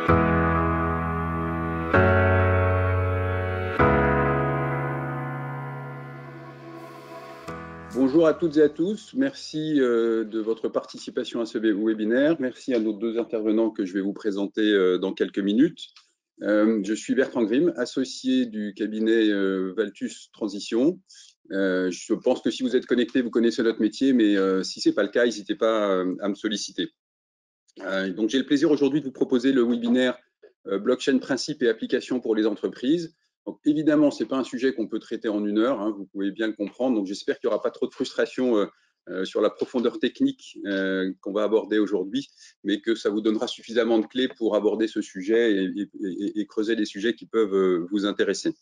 Bonjour à toutes et à tous, merci de votre participation à ce webinaire. Merci à nos deux intervenants que je vais vous présenter dans quelques minutes. Je suis Bertrand Grimm, associé du cabinet Valtus Transition. Je pense que si vous êtes connectés, vous connaissez notre métier, mais si ce n'est pas le cas, n'hésitez pas à me solliciter. Donc j'ai le plaisir aujourd'hui de vous proposer le webinaire Blockchain, principes et applications pour les entreprises. Donc, évidemment, ce n'est pas un sujet qu'on peut traiter en 1 heure, hein, vous pouvez bien le comprendre. Donc, j'espère qu'il n'y aura pas trop de frustration sur la profondeur technique qu'on va aborder aujourd'hui, mais que ça vous donnera suffisamment de clés pour aborder ce sujet et creuser les sujets qui peuvent vous intéresser.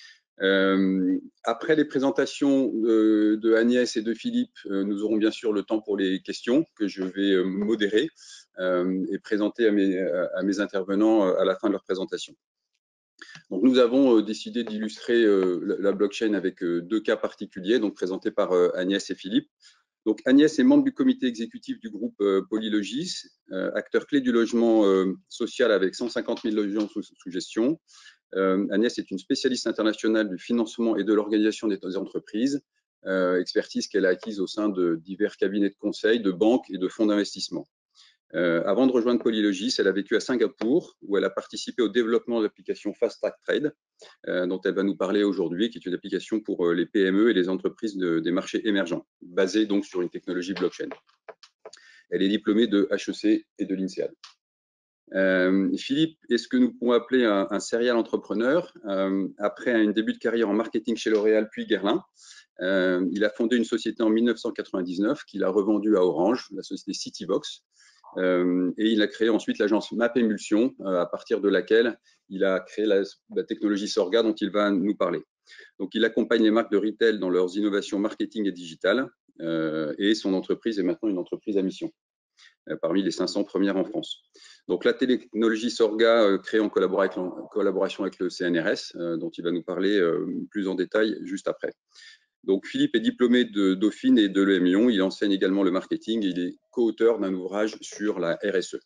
Après les présentations de Agnès et de Philippe, nous aurons bien sûr le temps pour les questions que je vais modérer et présenter à mes intervenants à la fin de leur présentation. Donc, nous avons décidé d'illustrer la blockchain avec 2 cas particuliers, donc présentés par Agnès et Philippe. Donc, Agnès est membre du comité exécutif du groupe Polylogis, acteur clé du logement social avec 150 000 logements sous gestion. Agnès est une spécialiste internationale du financement et de l'organisation des entreprises, expertise qu'elle a acquise au sein de divers cabinets de conseil, de banques et de fonds d'investissement. Avant de rejoindre Polylogis, elle a vécu à Singapour, où elle a participé au développement de l'application Fast Track Trade, dont elle va nous parler aujourd'hui, qui est une application pour les PME et les entreprises des marchés émergents, basée donc sur une technologie blockchain. Elle est diplômée de HEC et de l'INSEAD. Philippe est ce que nous pouvons appeler un serial entrepreneur. Après un début de carrière en marketing chez L'Oréal puis Guerlain, il a fondé une société en 1999 qu'il a revendue à Orange, la société Citybox. Et il a créé ensuite l'agence MapEmulsion, à partir de laquelle il a créé la technologie Sorga dont il va nous parler. Donc, il accompagne les marques de retail dans leurs innovations marketing et digitales, et son entreprise est maintenant une entreprise à mission, parmi les 500 premières en France. Donc, la technologie Sorga créée en collaboration avec le CNRS, dont il va nous parler plus en détail juste après. Donc, Philippe est diplômé de Dauphine et de l'EM Lyon. Il enseigne également le marketing et il est co-auteur d'un ouvrage sur la RSE.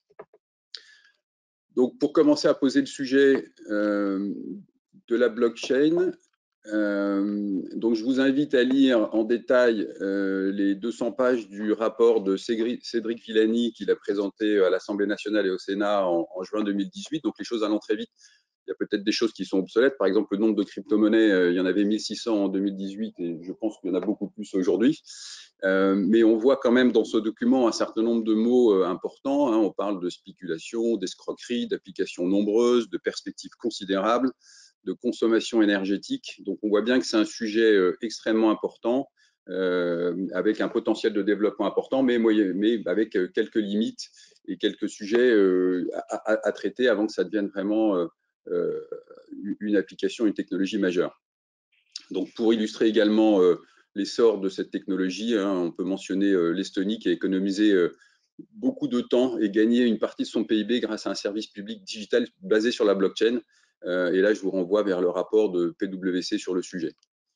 Donc, pour commencer à poser le sujet de la blockchain, donc je vous invite à lire en détail les 200 pages du rapport de Cédric Villani qu'il a présenté à l'Assemblée nationale et au Sénat en juin 2018. Donc, les choses allant très vite. Il y a peut-être des choses qui sont obsolètes. Par exemple, le nombre de crypto-monnaies, il y en avait 1600 en 2018 et je pense qu'il y en a beaucoup plus aujourd'hui. Mais on voit quand même dans ce document un certain nombre de mots importants. Hein. On parle de spéculation, d'escroquerie, d'applications nombreuses, de perspectives considérables, de consommation énergétique. Donc, on voit bien que c'est un sujet extrêmement important, avec un potentiel de développement important, mais avec quelques limites et quelques sujets à traiter avant que ça devienne vraiment une application, une technologie majeure. Donc, pour illustrer également l'essor de cette technologie, hein, on peut mentionner l'Estonie qui a économisé beaucoup de temps et gagné une partie de son PIB grâce à un service public digital basé sur la blockchain. Et là, je vous renvoie vers le rapport de PwC sur le sujet.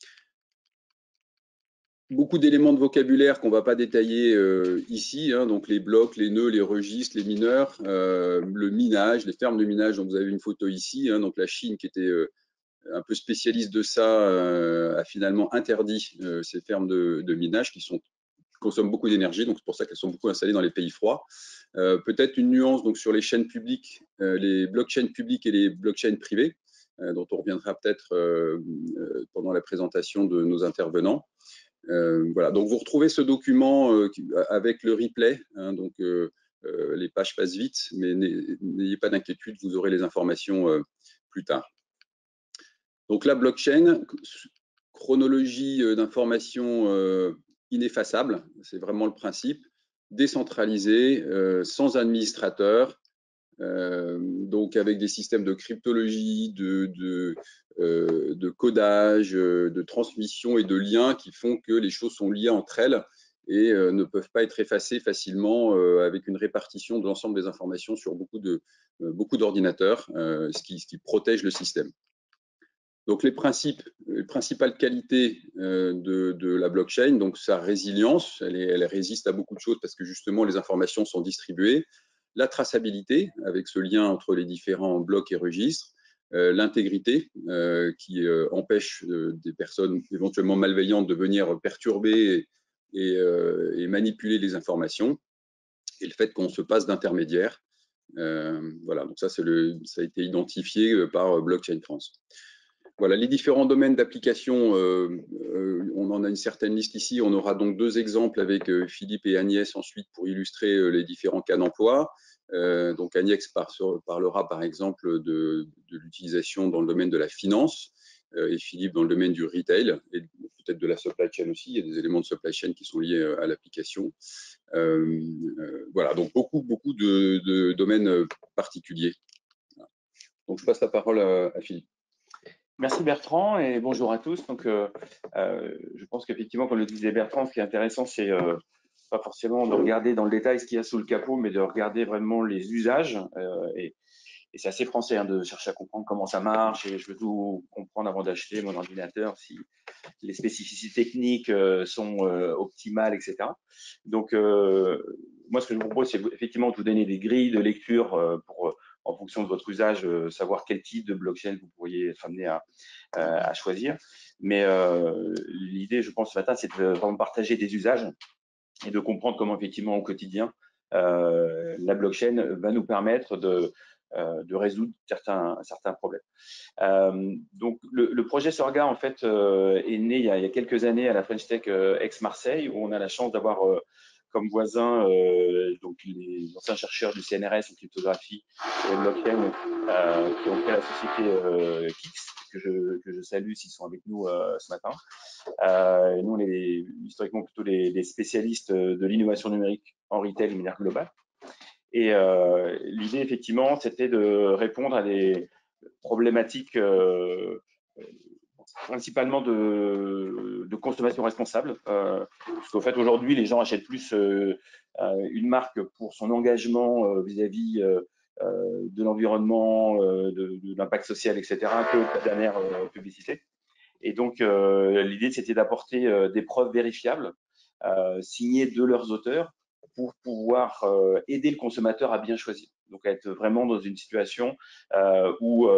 Beaucoup d'éléments de vocabulaire qu'on ne va pas détailler ici, hein, donc les blocs, les nœuds, les registres, les mineurs, le minage, les fermes de minage dont vous avez une photo ici, hein, donc la Chine qui était un peu spécialiste de ça a finalement interdit ces fermes de minage qui consomment beaucoup d'énergie, donc c'est pour ça qu'elles sont beaucoup installées dans les pays froids. Peut-être une nuance donc, sur les chaînes publiques, les blockchains publiques et les blockchains privées, dont on reviendra peut-être pendant la présentation de nos intervenants. Voilà, donc vous retrouvez ce document avec le replay, hein, donc les pages passent vite, mais n'ayez pas d'inquiétude, vous aurez les informations plus tard. Donc la blockchain, chronologie d'informations ineffaçable, c'est vraiment le principe, décentralisée, sans administrateur, donc avec des systèmes de cryptologie, de codage, de transmission et de liens qui font que les choses sont liées entre elles et ne peuvent pas être effacées facilement avec une répartition de l'ensemble des informations sur beaucoup d'ordinateurs, ce qui protège le système. Donc les principales qualités de la blockchain, donc sa résilience, elle résiste à beaucoup de choses parce que justement les informations sont distribuées. la traçabilité, avec ce lien entre les différents blocs et registres, l'intégrité, qui empêche des personnes éventuellement malveillantes de venir perturber et manipuler les informations, et le fait qu'on se passe d'intermédiaire. Voilà, donc ça a été identifié par Blockchain France. Voilà, les différents domaines d'application, on en a une certaine liste ici. On aura donc 2 exemples avec Philippe et Agnès ensuite pour illustrer les différents cas d'emploi. Donc Agnès parlera par exemple de l'utilisation dans le domaine de la finance et Philippe dans le domaine du retail et peut-être de la supply chain aussi. Il y a des éléments de supply chain qui sont liés à l'application. Voilà, donc beaucoup de domaines particuliers. Donc je passe la parole à Philippe. Merci Bertrand et bonjour à tous. Donc, je pense qu'effectivement, comme le disait Bertrand, ce qui est intéressant, c'est pas forcément de regarder dans le détail ce qu'il y a sous le capot, mais de regarder vraiment les usages. Et c'est assez français hein, de chercher à comprendre comment ça marche. Et je veux tout comprendre avant d'acheter mon ordinateur, si les spécificités techniques sont optimales, etc. Donc, moi, ce que je vous propose, c'est effectivement de vous donner des grilles de lecture pour en fonction de votre usage, savoir quel type de blockchain vous pourriez être amené à choisir. Mais l'idée, je pense, ce matin, c'est de vraiment partager des usages et de comprendre comment, effectivement, au quotidien, la blockchain va nous permettre de résoudre certains problèmes. Donc, le projet Sorga, en fait, est né il y a quelques années à la French Tech Aix-Marseille, où on a la chance d'avoir comme voisins donc les anciens chercheurs du CNRS en cryptographie et blockchain qui ont créé la société Kix, que je salue s'ils sont avec nous ce matin. Nous, on est historiquement plutôt des spécialistes de l'innovation numérique en retail de manière globale. Et l'idée, effectivement, c'était de répondre à des problématiques principalement de consommation responsable. Parce qu'en fait, aujourd'hui, les gens achètent plus une marque pour son engagement vis-à-vis de l'environnement, de l'impact social, etc., que la dernière publicité. Et donc, l'idée, c'était d'apporter des preuves vérifiables, signées de leurs auteurs, pour pouvoir aider le consommateur à bien choisir. Donc, à être vraiment dans une situation où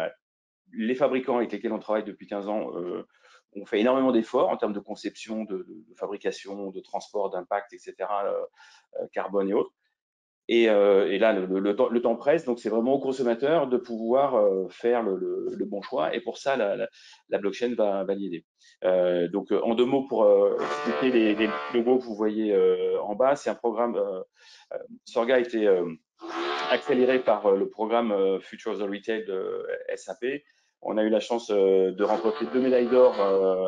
les fabricants avec lesquels on travaille depuis 15 ans ont fait énormément d'efforts en termes de conception, de fabrication, de transport, d'impact, etc., carbone et autres. Et là, le temps presse, donc c'est vraiment au consommateur de pouvoir faire le bon choix. Et pour ça, la blockchain va l'aider. Donc, en 2 mots, pour expliquer les logos que vous voyez en bas, c'est un programme. Sorga a été accéléré par le programme Future of the Retail de SAP. On a eu la chance de remporter 2 médailles d'or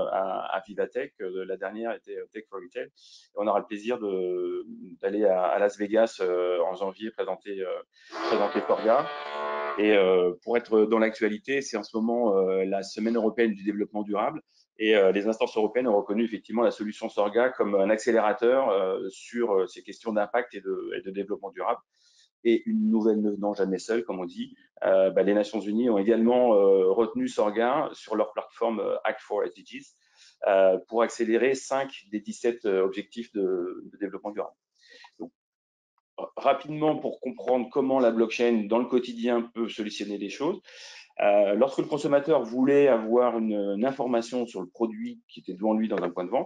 à Vivatech. La dernière était Tech for Retail. Et on aura le plaisir d'aller à Las Vegas en janvier présenter Sorga. Et pour être dans l'actualité, c'est en ce moment la Semaine européenne du développement durable. Et les instances européennes ont reconnu effectivement la solution Sorga comme un accélérateur sur ces questions d'impact et de développement durable. Et une nouvelle ne venant jamais seule, comme on dit, les Nations Unies ont également retenu Sorga sur leur plateforme Act for SDGs pour accélérer 5 des 17 objectifs de développement durable. Donc, rapidement, pour comprendre comment la blockchain dans le quotidien peut solutionner les choses, lorsque le consommateur voulait avoir une information sur le produit qui était devant lui dans un point de vente,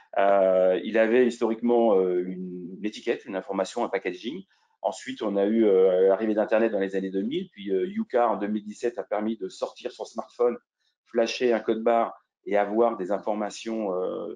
il avait historiquement une étiquette, une information, un packaging. Ensuite, on a eu l'arrivée d'Internet dans les années 2000, puis Yuka en 2017 a permis de sortir son smartphone, flasher un code barre et avoir des informations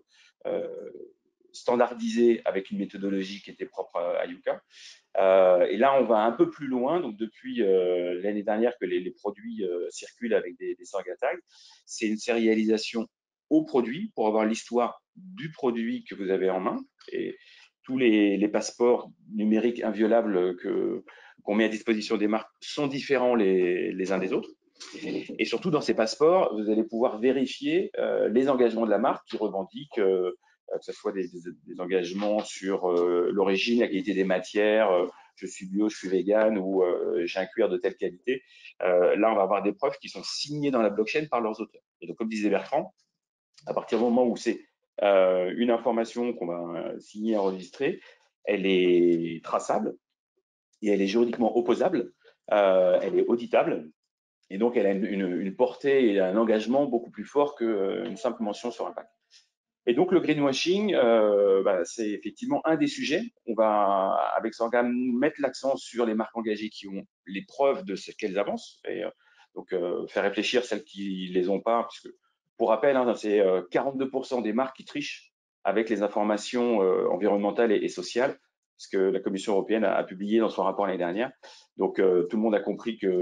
standardisées avec une méthodologie qui était propre à Yuka. Et là, on va un peu plus loin. Donc, depuis l'année dernière que les produits circulent avec des Sorga tags, c'est une sérialisation au produit pour avoir l'histoire du produit que vous avez en main. Et tous les passeports numériques inviolables qu'on met à disposition des marques sont différents les uns des autres. Et surtout, dans ces passeports, vous allez pouvoir vérifier les engagements de la marque qui revendiquent que ce soit des engagements sur l'origine, la qualité des matières, je suis bio, je suis vegan ou j'ai un cuir de telle qualité. Là, on va avoir des preuves qui sont signées dans la blockchain par leurs auteurs. Et donc, comme disait Bertrand, à partir du moment où c'est une information qu'on va signer, enregistrer, elle est traçable. et elle est juridiquement opposable, elle est auditable, et donc elle a une portée et un engagement beaucoup plus fort qu'une simple mention sur un pack. Et donc le greenwashing, c'est effectivement un des sujets. On va, avec Sorga, mettre l'accent sur les marques engagées qui ont les preuves de ce qu'elles avancent, et donc faire réfléchir celles qui les ont pas, puisque pour rappel, hein, c'est 42% des marques qui trichent avec les informations environnementales et sociales, ce que la Commission européenne a publié dans son rapport l'année dernière. Donc tout le monde a compris que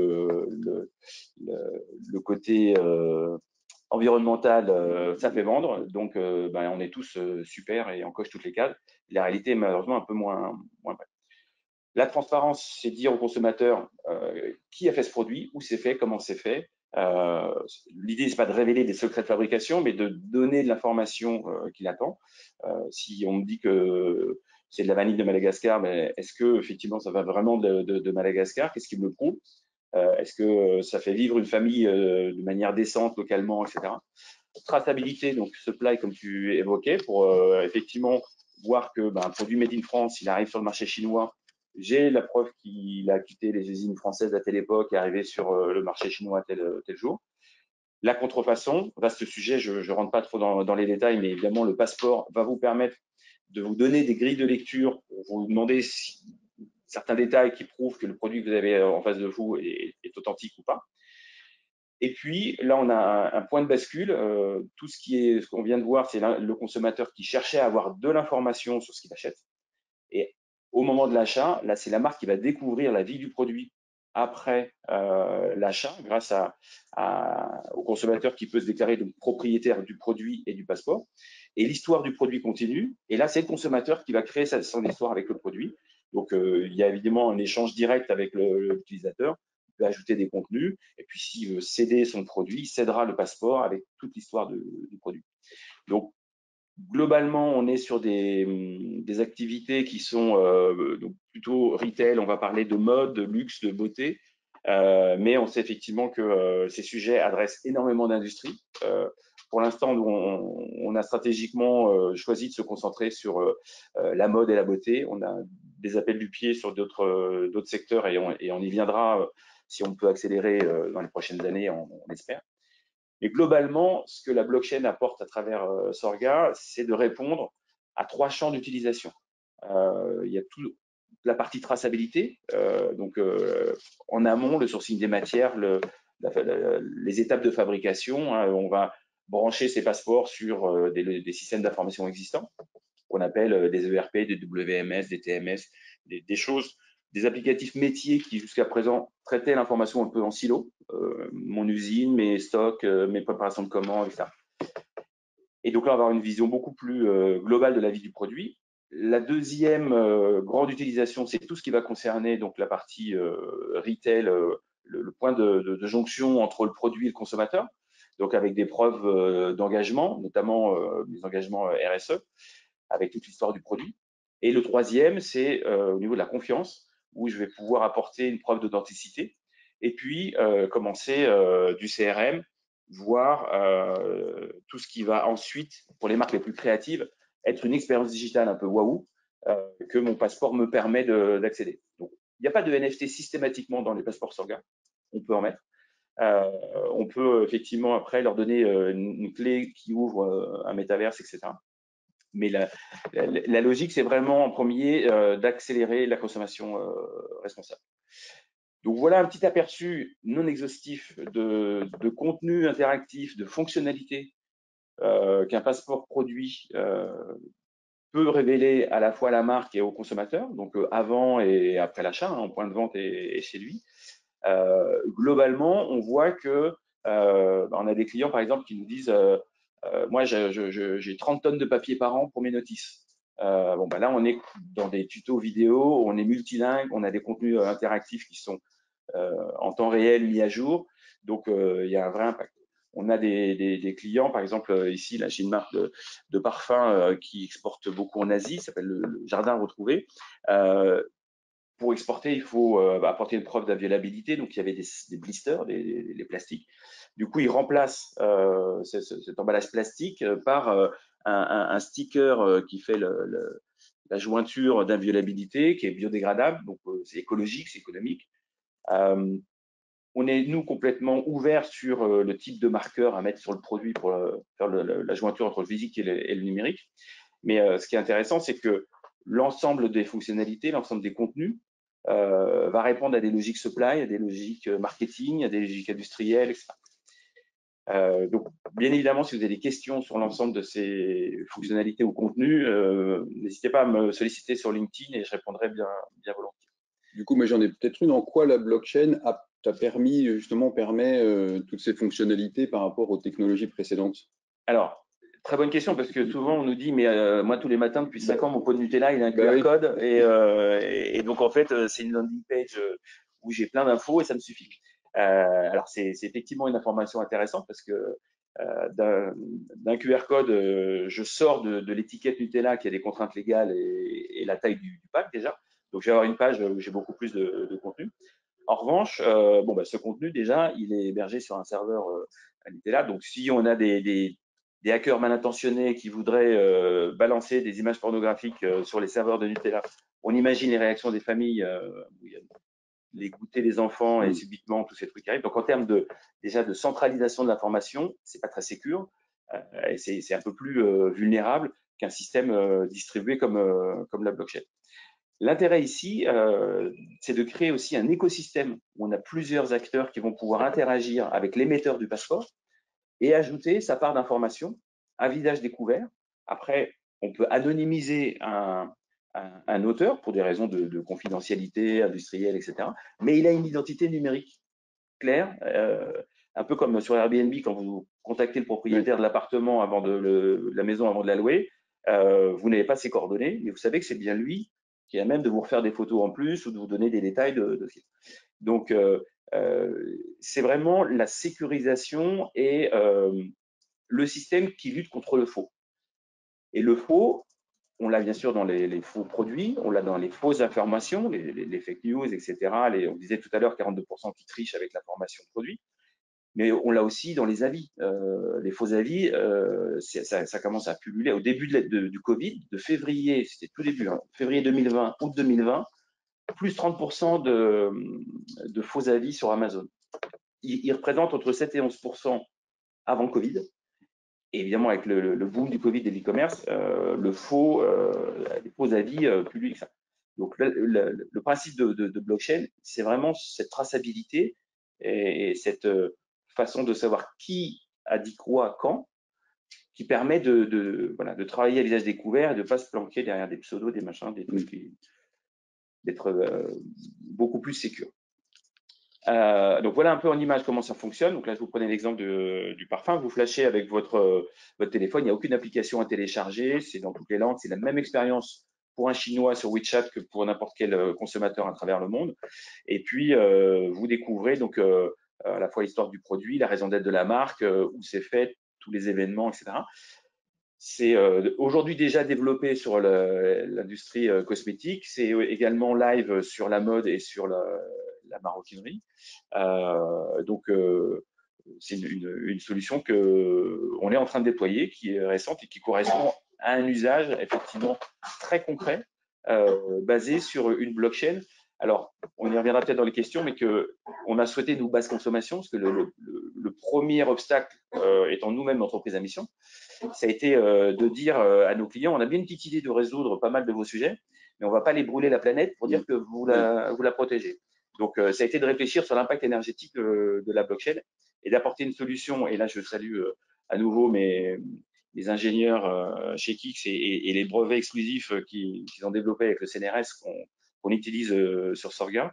le côté environnemental, ça fait vendre, donc on est tous super et on coche toutes les cases. La réalité est malheureusement un peu moins vraie. La transparence, c'est dire au consommateur qui a fait ce produit, où c'est fait, comment c'est fait. L'idée, c'est pas de révéler des secrets de fabrication, mais de donner de l'information qu'il attend. Si on me dit que c'est de la vanille de Madagascar, mais est-ce que effectivement ça va vraiment de Madagascar? Qu'est-ce qui me le prouve? Est-ce que ça fait vivre une famille de manière décente localement, etc. Traçabilité, donc supply comme tu évoquais, pour effectivement voir que un produit made in France, il arrive sur le marché chinois. J'ai la preuve qu'il a quitté les usines françaises à telle époque et arrivé sur le marché chinois tel jour. La contrefaçon, vaste sujet, je ne rentre pas trop dans les détails, mais évidemment, le passeport va vous permettre de vous donner des grilles de lecture pour vous demander certains détails qui prouvent que le produit que vous avez en face de vous est authentique ou pas. Et puis là, on a un point de bascule. Tout ce qu'on vient de voir, c'est le consommateur qui cherchait à avoir de l'information sur ce qu'il achète. Et au moment de l'achat, là, c'est la marque qui va découvrir la vie du produit après l'achat, grâce au consommateur qui peut se déclarer donc propriétaire du produit et du passeport. Et l'histoire du produit continue. Et là, c'est le consommateur qui va créer son histoire avec le produit. Donc, il y a évidemment un échange direct avec l'utilisateur. Il peut ajouter des contenus. Et puis, s'il veut céder son produit, il cédera le passeport avec toute l'histoire du produit. Donc, globalement, on est sur des activités qui sont donc plutôt retail. On va parler de mode, de luxe, de beauté. Mais on sait effectivement que ces sujets adressent énormément d'industries. Pour l'instant, on a stratégiquement choisi de se concentrer sur la mode et la beauté. On a des appels du pied sur d'autres secteurs et on y viendra si on peut accélérer dans les prochaines années, on espère. Mais globalement, ce que la blockchain apporte à travers Sorga, c'est de répondre à 3 champs d'utilisation. Il y a toute la partie traçabilité, donc en amont, le sourcing des matières, les étapes de fabrication. Hein, on va brancher ces passeports sur des systèmes d'information existants, qu'on appelle des ERP, des WMS, des TMS, des choses, des applicatifs métiers qui jusqu'à présent traitaient l'information un peu en silo, mon usine, mes stocks, mes préparations de commandes, etc. Et donc là, on va avoir une vision beaucoup plus globale de la vie du produit. La deuxième grande utilisation, c'est tout ce qui va concerner donc la partie retail, le point de jonction entre le produit et le consommateur, donc avec des preuves d'engagement, notamment des engagements RSE, avec toute l'histoire du produit. Et le troisième, c'est au niveau de la confiance, où je vais pouvoir apporter une preuve d'authenticité. Et puis, commencer du CRM, voire tout ce qui va ensuite, pour les marques les plus créatives, être une expérience digitale un peu waouh, que mon passeport me permet d'accéder. Donc, il n'y a pas de NFT systématiquement dans les passeports Sorga. On peut en mettre. On peut effectivement après leur donner une clé qui ouvre un métaverse, etc. Mais la logique, c'est vraiment en premier d'accélérer la consommation responsable. Donc voilà un petit aperçu non exhaustif de contenu interactif, de fonctionnalités qu'un passeport produit peut révéler à la fois à la marque et au consommateur, donc avant et après l'achat, en point de vente et chez lui. Globalement, on voit que on a des clients, par exemple, qui nous disent moi, j'ai 30 tonnes de papier par an pour mes notices. Là, on est dans des tutos vidéo, on est multilingue, on a des contenus interactifs qui sont en temps réel mis à jour. Donc, il y a un vrai impact. On a des clients, par exemple, ici, là, j'ai une marque de parfum qui exporte beaucoup en Asie, ça s'appelle le Jardin Retrouvé. Pour exporter, il faut apporter une preuve d'inviolabilité. Donc, il y avait des blisters, des plastiques. Du coup, ils remplacent cet emballage plastique par un sticker qui fait la jointure d'inviolabilité qui est biodégradable, donc c'est écologique, c'est économique. On est, nous, complètement ouverts sur le type de marqueur à mettre sur le produit pour faire la jointure entre le physique et le numérique. Mais ce qui est intéressant, c'est que l'ensemble des fonctionnalités, l'ensemble des contenus va répondre à des logiques supply, à des logiques marketing, à des logiques industrielles, etc. Donc, bien évidemment, si vous avez des questions sur l'ensemble de ces fonctionnalités ou contenus, n'hésitez pas à me solliciter sur LinkedIn et je répondrai bien volontiers. Du coup, moi, j'en ai peut-être une. En quoi la blockchain permet toutes ces fonctionnalités par rapport aux technologies précédentes? Alors, très bonne question, parce que souvent on nous dit, mais moi tous les matins depuis 5 ans, mon pot de Nutella, il a un QR oui. code, et donc en fait c'est une landing page où j'ai plein d'infos et ça me suffit. Alors c'est effectivement une information intéressante, parce que d'un QR code, je sors de l'étiquette Nutella qui a des contraintes légales et la taille du pack déjà. Donc je vais avoir une page où j'ai beaucoup plus de contenu. En revanche, ce contenu déjà, il est hébergé sur un serveur à Nutella. Donc si on a des hackers mal intentionnés qui voudraient balancer des images pornographiques sur les serveurs de Nutella, on imagine les réactions des familles où il y a les goûters des enfants et subitement tous ces trucs qui arrivent. Donc en termes déjà de centralisation de l'information, c'est pas très sécure et c'est un peu plus vulnérable qu'un système distribué comme la blockchain. L'intérêt ici, c'est de créer aussi un écosystème où on a plusieurs acteurs qui vont pouvoir interagir avec l'émetteur du passeport et ajouter sa part d'information à visage découvert. Après, on peut anonymiser un auteur pour des raisons de confidentialité industrielle, etc. Mais il a une identité numérique claire, un peu comme sur Airbnb, quand vous contactez le propriétaire de l'appartement avant de la maison avant de la louer, vous n'avez pas ses coordonnées, mais vous savez que c'est bien lui qui est à même de vous refaire des photos en plus ou de vous donner des détails de ce. Donc, c'est vraiment la sécurisation et le système qui lutte contre le faux. Et le faux, on l'a bien sûr dans les faux produits, on l'a dans les fausses informations, les fake news, etc. On disait tout à l'heure 42% qui trichent avec l'information de produit, mais on l'a aussi dans les avis. Les faux avis, ça commence à pulluler. Au début du Covid, de février, c'était tout début, hein, février 2020, août 2020, plus 30% de faux avis sur Amazon. Ils représentent entre 7 et 11% avant Covid. Et évidemment, avec le boom du Covid et de l'e-commerce, les faux avis publics. Donc, le principe de blockchain, c'est vraiment cette traçabilité et cette façon de savoir qui a dit quoi, quand, qui permet de travailler à visage découvert et de ne pas se planquer derrière des pseudos, des machins, des trucs, d'être beaucoup plus sécure. Donc voilà un peu en image comment ça fonctionne. Donc là, je vous prenez l'exemple du parfum. Vous flashez avec votre téléphone. Il n'y a aucune application à télécharger. C'est dans toutes les langues. C'est la même expérience pour un Chinois sur WeChat que pour n'importe quel consommateur à travers le monde. Et puis, vous découvrez donc à la fois l'histoire du produit, la raison d'être de la marque, où c'est fait, tous les événements, etc. C'est aujourd'hui déjà développé sur l'industrie cosmétique. C'est également live sur la mode et sur la maroquinerie. Donc, c'est une solution qu'on est en train de déployer, qui est récente et qui correspond à un usage effectivement très concret, basé sur une blockchain. Alors, on y reviendra peut-être dans les questions, mais qu'on a souhaité nous basse consommation, parce que le premier obstacle étant nous-mêmes entreprise à mission, ça a été de dire à nos clients, on a bien une petite idée de résoudre pas mal de vos sujets, mais on ne va pas les brûler la planète pour dire que vous la protégez. Donc, ça a été de réfléchir sur l'impact énergétique de la blockchain et d'apporter une solution. Et là, je salue à nouveau mes ingénieurs chez Kix et les brevets exclusifs qu'ils ont développés avec le CNRS qu'on utilise sur Sorga,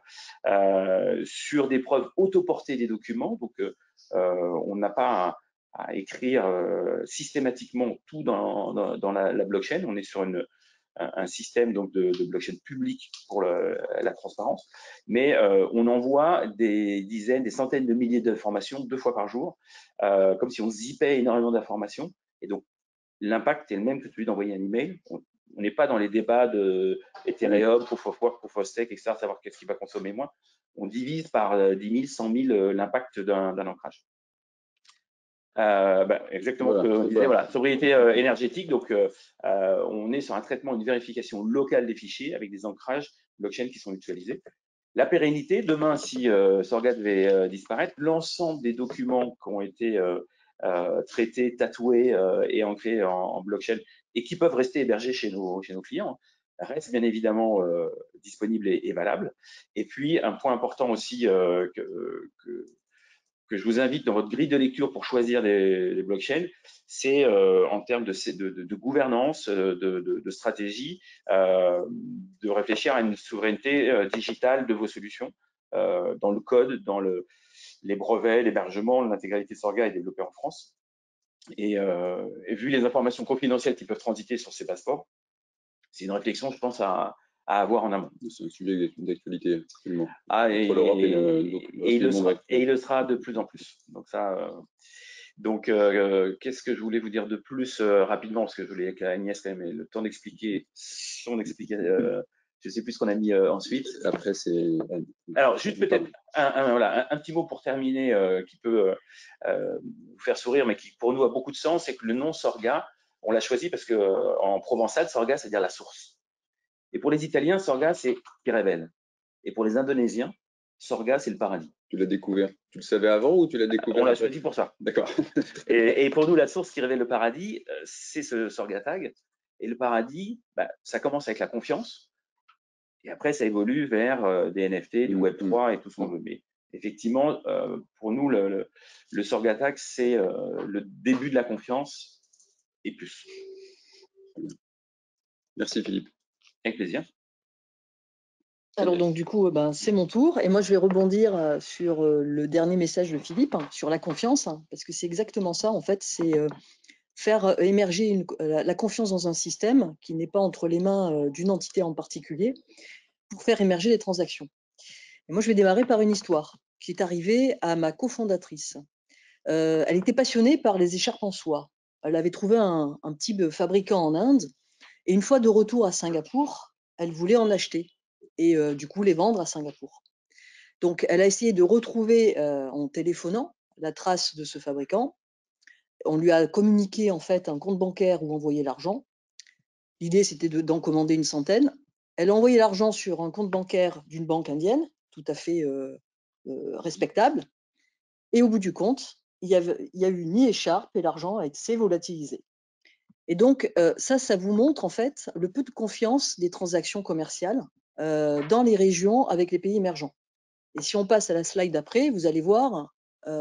sur des preuves autoportées des documents. Donc, on n'a pas à écrire systématiquement tout dans la blockchain. On est sur un système donc de blockchain public pour la transparence, mais on envoie des dizaines, des centaines de milliers d'informations 2 fois par jour, comme si on zippait énormément d'informations. Et donc, l'impact est le même que celui d'envoyer un email. On n'est pas dans les débats de Ethereum, Proof of Work, Proof of Stake, etc., savoir qu'est-ce qui va consommer moins. On divise par 10 000, 100 000 l'impact d'un ancrage. Exactement Voilà, ce qu'on c'est disait, pas- voilà, sobriété énergétique. Donc, on est sur un traitement, une vérification locale des fichiers avec des ancrages blockchain qui sont mutualisés. La pérennité, demain, si Sorga devait disparaître, l'ensemble des documents qui ont été traités, tatoués et ancrés en blockchain et qui peuvent rester hébergés chez nos clients restent bien évidemment disponibles et valables. Et puis, un point important aussi que je vous invite dans votre grille de lecture pour choisir les blockchains, c'est en termes de gouvernance, de stratégie, de réfléchir à une souveraineté digitale de vos solutions dans le code, dans les brevets, l'hébergement. L'intégralité de Sorga est développée en France. Et vu les informations confidentielles qui peuvent transiter sur ces passeports, c'est une réflexion, je pense, à avoir en amont. C'est un sujet d'actualité, absolument. Entre l'Europe et le monde. Et il le sera de plus en plus. Donc ça. Qu'est-ce que je voulais vous dire de plus rapidement, parce que je voulais qu'Agnès quand même ait le temps d'expliquer son explication. Je ne sais plus ce qu'on a mis ensuite. Après, c'est. Alors, juste peut-être un petit mot pour terminer qui peut vous faire sourire, mais qui pour nous a beaucoup de sens, c'est que le nom Sorga, on l'a choisi parce que en provençal, Sorga, c'est-à-dire la source. Et pour les Italiens, Sorga, c'est qui révèle. Et pour les Indonésiens, Sorga, c'est le paradis. Tu l'as découvert. Tu le savais avant ou tu l'as découvert? On l'a choisi pour ça. D'accord. Et pour nous, la source qui révèle le paradis, c'est ce Sorgatag. Et le paradis, ça commence avec la confiance. Et après, ça évolue vers des NFT, du Web3 et tout ce qu'on veut. Mais effectivement, pour nous, le Sorgatag, c'est le début de la confiance et plus. Merci Philippe. Avec plaisir. Alors donc du coup, c'est mon tour et moi je vais rebondir sur le dernier message de Philippe, sur la confiance, parce que c'est exactement ça en fait, c'est faire émerger la confiance dans un système qui n'est pas entre les mains d'une entité en particulier pour faire émerger les transactions. Et moi je vais démarrer par une histoire qui est arrivée à ma cofondatrice. Elle était passionnée par les écharpes en soie. Elle avait trouvé un petit fabricant en Inde et une fois de retour à Singapour, elle voulait en acheter et du coup les vendre à Singapour. Donc, elle a essayé de retrouver en téléphonant la trace de ce fabricant. On lui a communiqué en fait un compte bancaire où envoyer l'argent. L'idée, c'était d'en commander une centaine. Elle a envoyé l'argent sur un compte bancaire d'une banque indienne, tout à fait respectable. Et au bout du compte, il y a eu une écharpe et l'argent a été volatilisé. Et donc, ça vous montre en fait le peu de confiance des transactions commerciales dans les régions avec les pays émergents. Et si on passe à la slide d'après, vous allez voir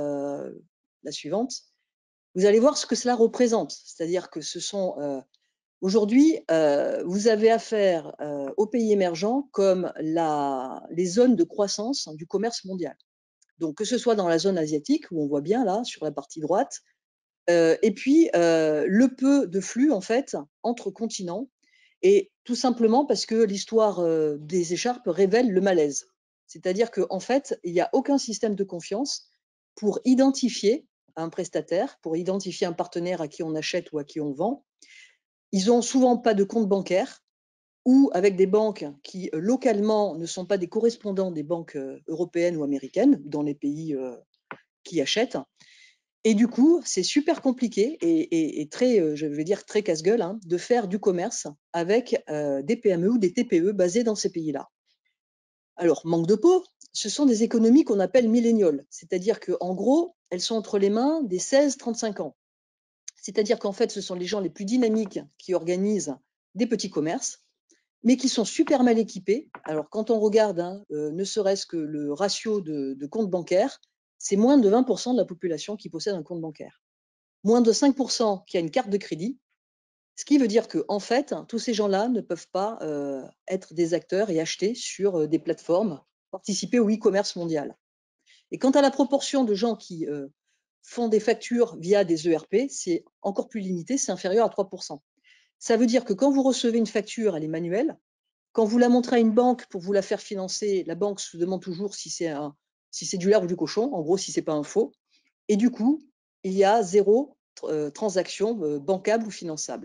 la suivante. Vous allez voir ce que cela représente. C'est-à-dire que ce sont aujourd'hui, vous avez affaire aux pays émergents comme les zones de croissance du commerce mondial. Donc, que ce soit dans la zone asiatique, où on voit bien là, sur la partie droite, et puis le peu de flux, en fait, entre continents, et tout simplement parce que l'histoire des écharpes révèle le malaise. C'est-à-dire qu'en fait, il n'y a aucun système de confiance pour identifier un prestataire, pour identifier un partenaire à qui on achète ou à qui on vend. Ils n'ont souvent pas de compte bancaire ou avec des banques qui, localement, ne sont pas des correspondants des banques européennes ou américaines dans les pays qui achètent. Et du coup, c'est super compliqué et très, je vais dire très casse-gueule, de faire du commerce avec des PME ou des TPE basées dans ces pays-là. Alors, manque de peau, ce sont des économies qu'on appelle milléniales, c'est-à-dire qu'en gros, elles sont entre les mains des 16-35 ans. C'est-à-dire qu'en fait, ce sont les gens les plus dynamiques qui organisent des petits commerces, mais qui sont super mal équipés. Alors, quand on regarde, ne serait-ce que le ratio de comptes bancaires, c'est moins de 20% de la population qui possède un compte bancaire. Moins de 5% qui a une carte de crédit, ce qui veut dire que, en fait, tous ces gens-là ne peuvent pas être des acteurs et acheter sur des plateformes, participer au e-commerce mondial. Et quant à la proportion de gens qui font des factures via des ERP, c'est encore plus limité, c'est inférieur à 3%. Ça veut dire que quand vous recevez une facture, elle est manuelle. Quand vous la montrez à une banque pour vous la faire financer, la banque se demande toujours si c'est du lard ou du cochon, en gros, si ce n'est pas un faux. Et du coup, il y a zéro transaction bancable ou finançable.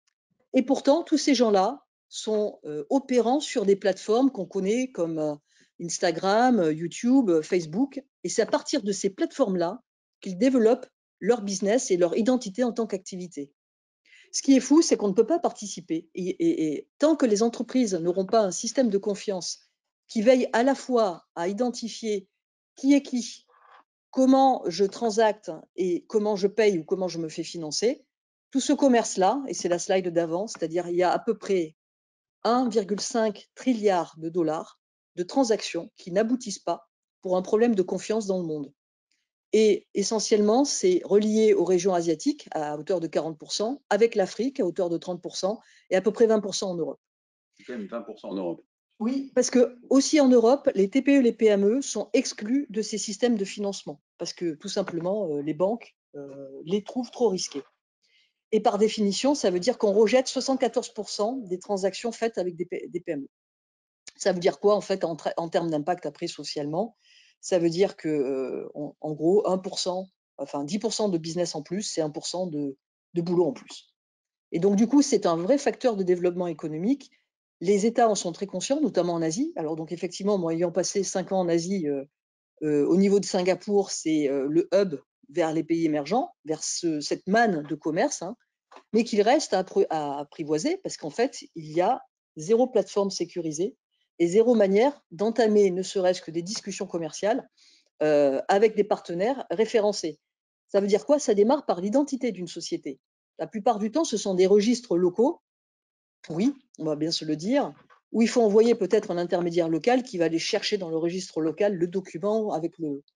Et pourtant, tous ces gens-là sont opérants sur des plateformes qu'on connaît comme Instagram, YouTube, Facebook. Et c'est à partir de ces plateformes-là qu'ils développent leur business et leur identité en tant qu'activité. Ce qui est fou, c'est qu'on ne peut pas participer. Et tant que les entreprises n'auront pas un système de confiance qui veille à la fois à identifier qui est qui, comment je transacte et comment je paye ou comment je me fais financer, tout ce commerce-là, et c'est la slide d'avant, c'est-à-dire il y a à peu près 1,5 trilliard de dollars de transactions qui n'aboutissent pas pour un problème de confiance dans le monde. Et essentiellement, c'est relié aux régions asiatiques à hauteur de 40%, avec l'Afrique à hauteur de 30% et à peu près 20% en Europe. Quand même 20% en Europe. Oui, parce que aussi en Europe, les TPE et les PME sont exclus de ces systèmes de financement parce que tout simplement, les banques les trouvent trop risqués. Et par définition, ça veut dire qu'on rejette 74% des transactions faites avec des PME. Ça veut dire quoi en fait en termes d'impact après socialement? Ça veut dire que en gros 1%, enfin 10% de business en plus, c'est 1% de boulot en plus. Et donc du coup, c'est un vrai facteur de développement économique. Les États en sont très conscients, notamment en Asie. Alors donc effectivement, moi ayant passé 5 ans en Asie, au niveau de Singapour, c'est le hub vers les pays émergents, vers cette manne de commerce, hein, mais qu'il reste à apprivoiser parce qu'en fait, il y a 0 plateforme sécurisée et 0 manière d'entamer ne serait-ce que des discussions commerciales avec des partenaires référencés. Ça veut dire quoi? Ça démarre par l'identité d'une société. La plupart du temps, ce sont des registres locaux, oui, on va bien se le dire, où il faut envoyer peut-être un intermédiaire local qui va aller chercher dans le registre local le document avec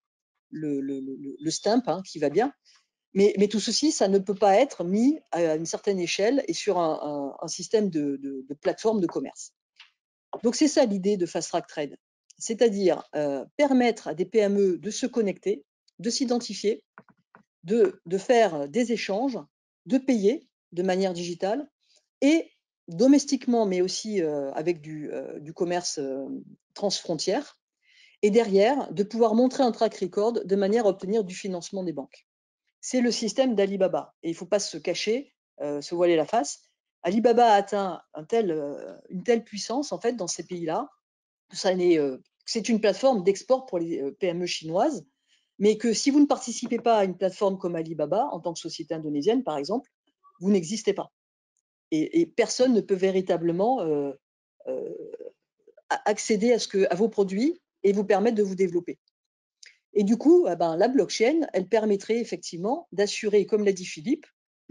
le stamp hein, qui va bien. Mais tout ceci, ça ne peut pas être mis à une certaine échelle et sur un système de plateforme de commerce. Donc c'est ça l'idée de Fast Track Trade, c'est-à-dire permettre à des PME de se connecter, de s'identifier, de faire des échanges, de payer de manière digitale et domestiquement, mais aussi avec du commerce transfrontière, et derrière, de pouvoir montrer un track record de manière à obtenir du financement des banques. C'est le système d'Alibaba. Et il ne faut pas se cacher, se voiler la face. Alibaba a atteint une telle puissance en fait dans ces pays-là. C'est une plateforme d'export pour les PME chinoises, mais que si vous ne participez pas à une plateforme comme Alibaba, en tant que société indonésienne par exemple, vous n'existez pas. Et personne ne peut véritablement accéder à vos produits et vous permettre de vous développer. Et du coup, la blockchain, elle permettrait effectivement d'assurer, comme l'a dit Philippe,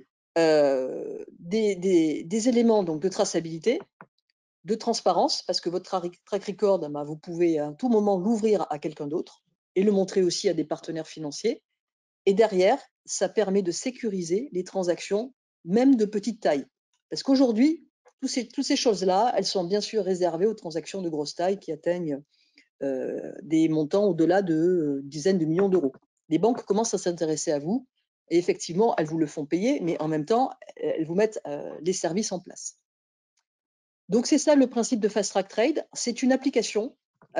des éléments donc, de traçabilité, de transparence, parce que votre track record, vous pouvez à tout moment l'ouvrir à quelqu'un d'autre et le montrer aussi à des partenaires financiers. Et derrière, ça permet de sécuriser les transactions, même de petite taille. Parce qu'aujourd'hui, toutes ces choses-là, elles sont bien sûr réservées aux transactions de grosse taille qui atteignent des montants au-delà de dizaines de millions d'euros. Les banques commencent à s'intéresser à vous et effectivement, elles vous le font payer, mais en même temps, elles vous mettent les services en place. Donc, c'est ça le principe de Fast Track Trade. C'est une application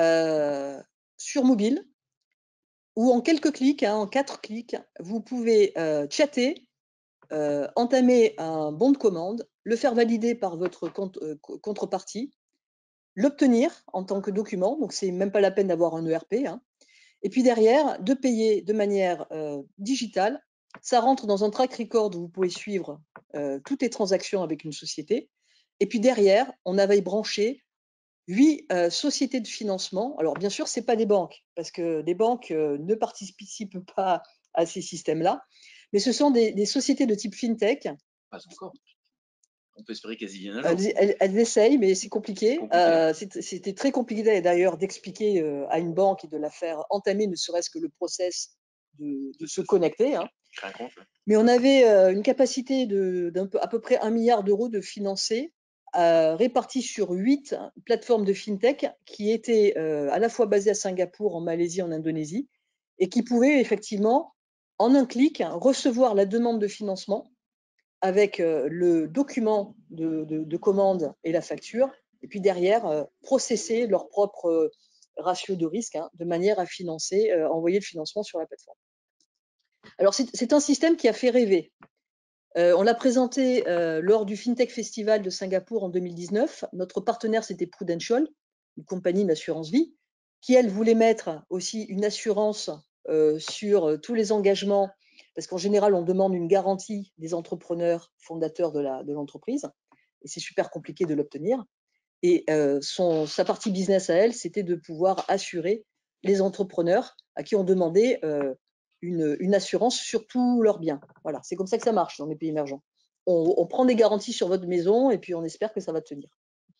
sur mobile où en quelques clics, en 4 clics, vous pouvez chatter, entamer un bon de commande, le faire valider par votre contrepartie, l'obtenir en tant que document, donc c'est même pas la peine d'avoir un ERP, hein, et puis derrière, de payer de manière digitale. Ça rentre dans un track record où vous pouvez suivre toutes les transactions avec une société. Et puis derrière, on avait branché 8 sociétés de financement. Alors bien sûr, ce n'est pas des banques, parce que les banques ne participent pas à ces systèmes-là, mais ce sont des sociétés de type FinTech. Pas encore. On peut espérer qu'elles y viennent un jour. Elles essayent, mais c'est compliqué. C'était très compliqué d'ailleurs d'expliquer à une banque et de la faire entamer ne serait-ce que le process de se connecter. Hein. Mais on avait une capacité à peu près 1 milliard d'euros de financer répartis sur 8 plateformes de FinTech qui étaient à la fois basées à Singapour, en Malaisie, en Indonésie, et qui pouvaient effectivement, en un clic, recevoir la demande de financement avec le document de commande et la facture, et puis derrière, processer leur propre ratio de risque hein, de manière à financer, envoyer le financement sur la plateforme. Alors, c'est un système qui a fait rêver. On l'a présenté lors du FinTech Festival de Singapour en 2019. Notre partenaire, c'était Prudential, une compagnie d'assurance vie, qui, elle, voulait mettre aussi une assurance sur tous les engagements parce qu'en général, on demande une garantie des entrepreneurs fondateurs de l'entreprise, et c'est super compliqué de l'obtenir. Et sa partie business à elle, c'était de pouvoir assurer les entrepreneurs à qui on demandait une assurance sur tous leurs biens. Voilà, c'est comme ça que ça marche dans les pays émergents. On prend des garanties sur votre maison et puis on espère que ça va tenir.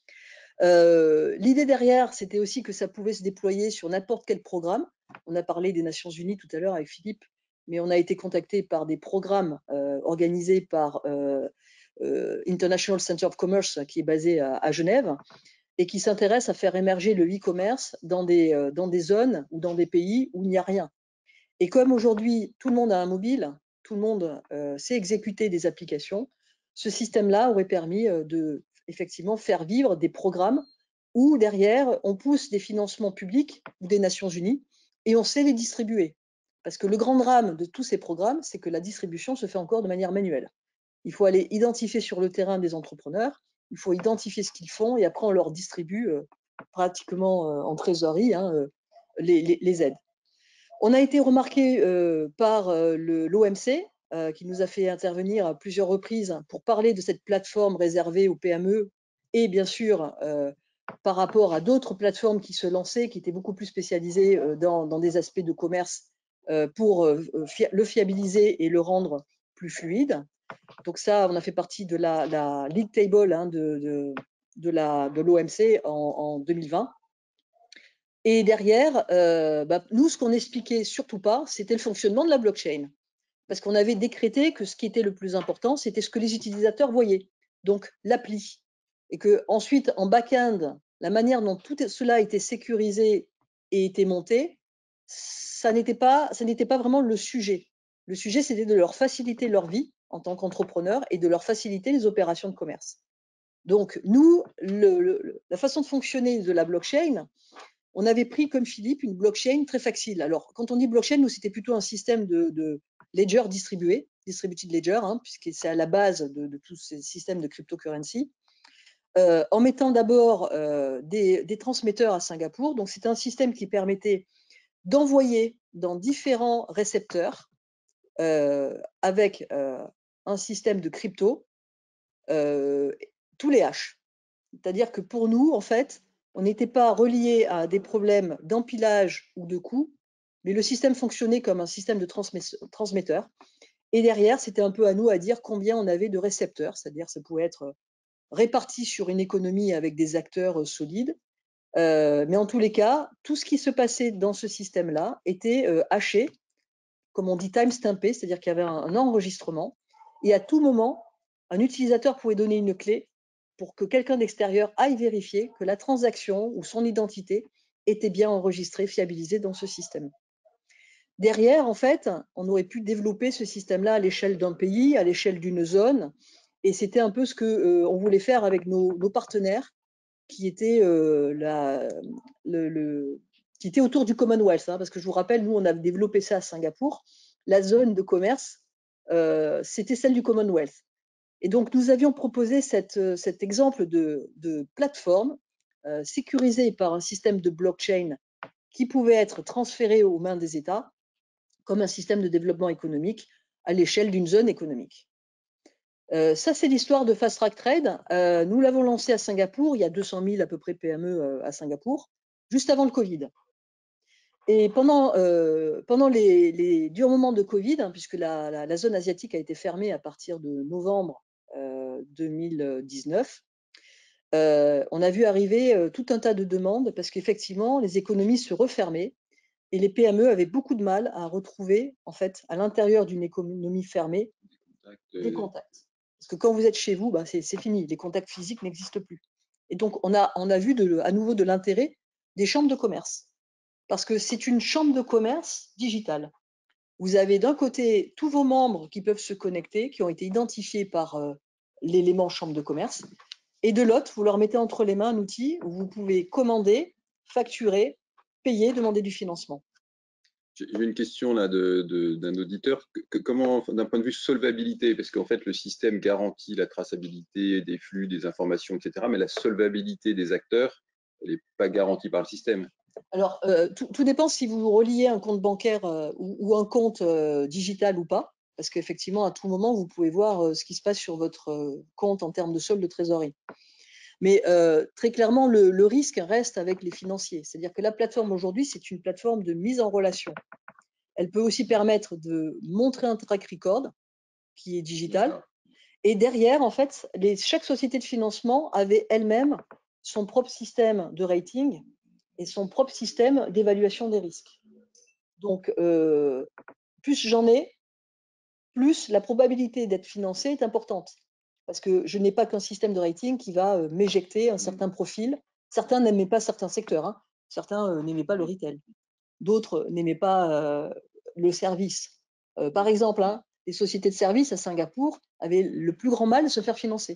L'idée derrière, c'était aussi que ça pouvait se déployer sur n'importe quel programme. On a parlé des Nations Unies tout à l'heure avec Philippe, mais on a été contacté par des programmes organisés par International Center of Commerce, qui est basé à Genève, et qui s'intéresse à faire émerger le e-commerce dans des zones ou dans des pays où il n'y a rien. Et comme aujourd'hui, tout le monde a un mobile, tout le monde sait exécuter des applications, ce système-là aurait permis de effectivement faire vivre des programmes où derrière, on pousse des financements publics ou des Nations Unies et on sait les distribuer. Parce que le grand drame de tous ces programmes, c'est que la distribution se fait encore de manière manuelle. Il faut aller identifier sur le terrain des entrepreneurs, il faut identifier ce qu'ils font et après on leur distribue pratiquement en trésorerie les aides. On a été remarqué par l'OMC qui nous a fait intervenir à plusieurs reprises pour parler de cette plateforme réservée aux PME et bien sûr par rapport à d'autres plateformes qui se lançaient, qui étaient beaucoup plus spécialisées dans des aspects de commerce pour le fiabiliser et le rendre plus fluide. Donc ça, on a fait partie de la League Table de l'OMC en 2020. Et derrière, nous, ce qu'on n'expliquait surtout pas, c'était le fonctionnement de la blockchain. Parce qu'on avait décrété que ce qui était le plus important, c'était ce que les utilisateurs voyaient, donc l'appli. Et qu'ensuite, en back-end, la manière dont tout cela était sécurisé et était monté, ça n'était pas vraiment le sujet. Le sujet, c'était de leur faciliter leur vie en tant qu'entrepreneurs et de leur faciliter les opérations de commerce. Donc, nous, la façon de fonctionner de la blockchain, on avait pris comme Philippe une blockchain très facile. Alors, quand on dit blockchain, nous, c'était plutôt un système de ledger distribué, distributed ledger, puisque c'est à la base de tous ces systèmes de cryptocurrency, en mettant d'abord des transmetteurs à Singapour. Donc, c'est un système qui permettait d'envoyer dans différents récepteurs avec un système de crypto tous les hash. C'est-à-dire que pour nous, en fait, on n'était pas relié à des problèmes d'empilage ou de coûts, mais le système fonctionnait comme un système de transmetteur. Et derrière, c'était un peu à nous à dire combien on avait de récepteurs, c'est-à-dire ça pouvait être réparti sur une économie avec des acteurs solides. Mais en tous les cas, tout ce qui se passait dans ce système-là était haché, comme on dit timestampé, c'est-à-dire qu'il y avait un enregistrement. Et à tout moment, un utilisateur pouvait donner une clé pour que quelqu'un d'extérieur aille vérifier que la transaction ou son identité était bien enregistrée, fiabilisée dans ce système. Derrière, en fait, on aurait pu développer ce système-là à l'échelle d'un pays, à l'échelle d'une zone, et c'était un peu ce qu'on voulait faire avec nos partenaires qui étaient, qui étaient autour du Commonwealth, parce que je vous rappelle, nous, on a développé ça à Singapour. La zone de commerce, c'était celle du Commonwealth. Et donc, nous avions proposé cet exemple de plateforme sécurisée par un système de blockchain qui pouvait être transféré aux mains des États comme un système de développement économique à l'échelle d'une zone économique. Ça, c'est l'histoire de Fast Track Trade. Nous l'avons lancé à Singapour. Il y a 200 000 à peu près PME à Singapour, juste avant le Covid. Et pendant les durs moments de Covid, puisque la zone asiatique a été fermée à partir de novembre 2019, on a vu arriver tout un tas de demandes parce qu'effectivement, les économies se refermaient et les PME avaient beaucoup de mal à retrouver, en fait, à l'intérieur d'une économie fermée, des contacts. Parce que quand vous êtes chez vous, c'est fini, les contacts physiques n'existent plus. Et donc, on a vu à nouveau de l'intérêt des chambres de commerce. Parce que c'est une chambre de commerce digitale. Vous avez d'un côté tous vos membres qui peuvent se connecter, qui ont été identifiés par l'élément chambre de commerce, et de l'autre, vous leur mettez entre les mains un outil où vous pouvez commander, facturer, payer, demander du financement. J'ai une question là d'un auditeur. Comment, d'un point de vue solvabilité, parce qu'en fait le système garantit la traçabilité des flux, des informations, etc., mais la solvabilité des acteurs, elle n'est pas garantie par le système. Alors, tout dépend si vous reliez un compte bancaire ou un compte digital ou pas. parce qu'effectivement, à tout moment, vous pouvez voir ce qui se passe sur votre compte en termes de solde de trésorerie. Mais très clairement, le risque reste avec les financiers. C'est-à-dire que la plateforme aujourd'hui, c'est une plateforme de mise en relation. Elle peut aussi permettre de montrer un track record qui est digital. Et derrière, en fait, chaque société de financement avait elle-même son propre système de rating et son propre système d'évaluation des risques. Donc, plus j'en ai, plus la probabilité d'être financé est importante. Parce que je n'ai pas qu'un système de rating qui va m'éjecter un certain profil. Certains n'aimaient pas certains secteurs. Hein. Certains n'aimaient pas le retail. D'autres n'aimaient pas le service. Par exemple, hein, les sociétés de services à Singapour avaient le plus grand mal à se faire financer.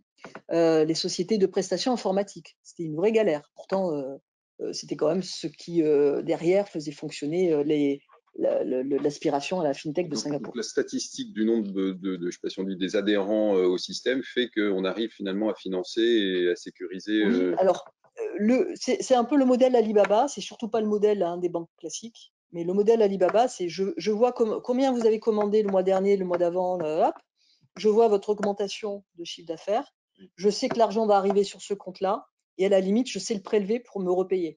Les sociétés de prestations informatiques, c'était une vraie galère. Pourtant, c'était quand même ce qui, derrière, faisait fonctionner l'aspiration à la fintech de Singapour. Donc la statistique du nombre je sais pas si on dit des adhérents au système fait qu'on arrive finalement à financer et à sécuriser. Oui, alors, c'est un peu le modèle Alibaba, c'est surtout pas le modèle des banques classiques. Mais le modèle Alibaba, c'est je vois combien vous avez commandé le mois dernier, le mois d'avant, hop, je vois votre augmentation de chiffre d'affaires, je sais que l'argent va arriver sur ce compte-là, et à la limite, je sais le prélever pour me repayer.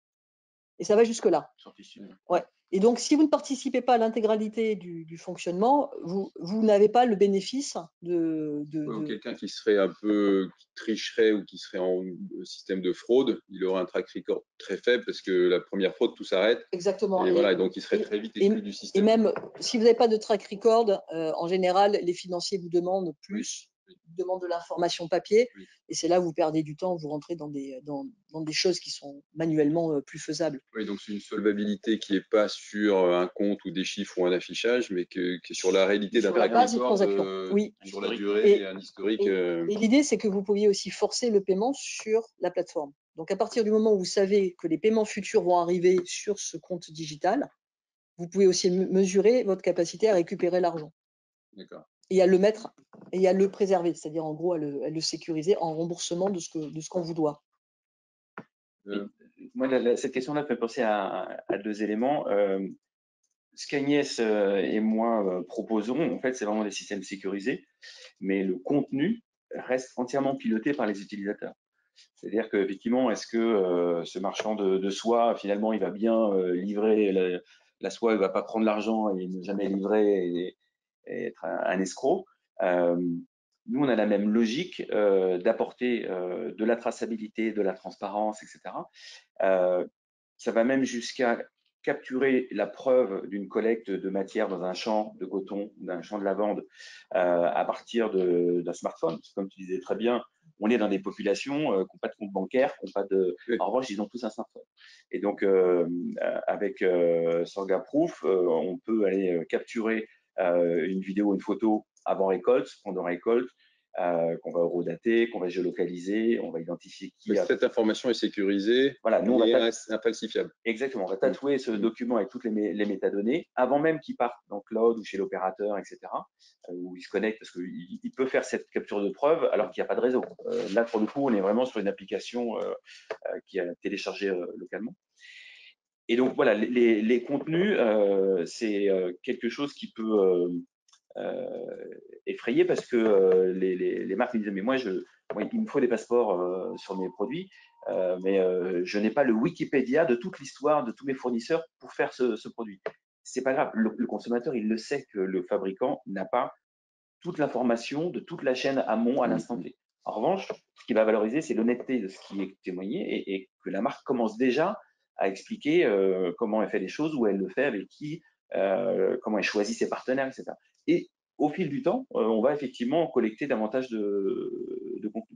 Et ça va jusque-là. Ouais. Et donc, si vous ne participez pas à l'intégralité du fonctionnement, vous n'avez pas le bénéfice de quelqu'un qui serait un peu, qui tricherait ou qui serait en système de fraude, il aurait un track record très faible parce que la première fraude, tout s'arrête. Exactement. Et voilà, donc il serait très vite exclu du système. Et même si vous n'avez pas de track record, en général, les financiers vous demandent plus, vous demandent de l'information papier, et c'est là où vous perdez du temps, vous rentrez dans des choses qui sont manuellement plus faisables. Oui, donc c'est une solvabilité qui n'est pas sur un compte ou des chiffres ou un affichage, mais qui est sur la réalité d'un track record sur la durée et un historique. Et l'idée, c'est que vous pouviez aussi forcer le paiement sur la plateforme. Donc, à partir du moment où vous savez que les paiements futurs vont arriver sur ce compte digital, vous pouvez aussi mesurer votre capacité à récupérer l'argent. D'accord. Et à le mettre et à le préserver, c'est-à-dire en gros à le sécuriser en remboursement de ce qu'on vous doit. Moi, cette question-là peut penser à deux éléments. Ce qu'Agnès et moi proposons, en fait, c'est vraiment des systèmes sécurisés, mais le contenu reste entièrement piloté par les utilisateurs. C'est-à-dire qu'effectivement, est-ce que ce marchand de soie, finalement, il va bien livrer la soie, il ne va pas prendre l'argent et ne jamais livrer et être un escroc. Nous, on a la même logique d'apporter de la traçabilité, de la transparence, etc. Ça va même jusqu'à capturer la preuve d'une collecte de matière dans un champ de coton, d'un champ de lavande, à partir d'un smartphone. Parce que comme tu disais très bien, on est dans des populations qui n'ont pas de compte bancaire, qui n'ont pas de. En revanche, ils ont tous un smartphone. Et donc, avec Sorga Proof, on peut aller capturer une vidéo, une photo avant récolte, pendant récolte, qu'on va eurodater, qu'on va géolocaliser, on va identifier qui a. Cette information est sécurisée, voilà, nous, et infalsifiable. Exactement, on va tatouer ce document avec toutes les métadonnées avant même qu'il parte dans Cloud ou chez l'opérateur, etc., où il se connecte parce qu'il peut faire cette capture de preuve alors qu'il n'y a pas de réseau. Là, pour le coup, on est vraiment sur une application qui est téléchargée localement. Et donc, voilà, les contenus, c'est quelque chose qui peut effrayé parce que les marques me disaient mais moi il me faut des passeports sur mes produits, mais je n'ai pas le Wikipédia de toute l'histoire de tous mes fournisseurs pour faire ce produit. C'est pas grave, le consommateur il le sait que le fabricant n'a pas toute l'information de toute la chaîne amont à l'instant T. En revanche, ce qui va valoriser, c'est l'honnêteté de ce qui est témoigné et que la marque commence déjà à expliquer comment elle fait les choses, où elle le fait, avec qui, comment elle choisit ses partenaires, etc. Et au fil du temps, on va effectivement collecter davantage de contenu.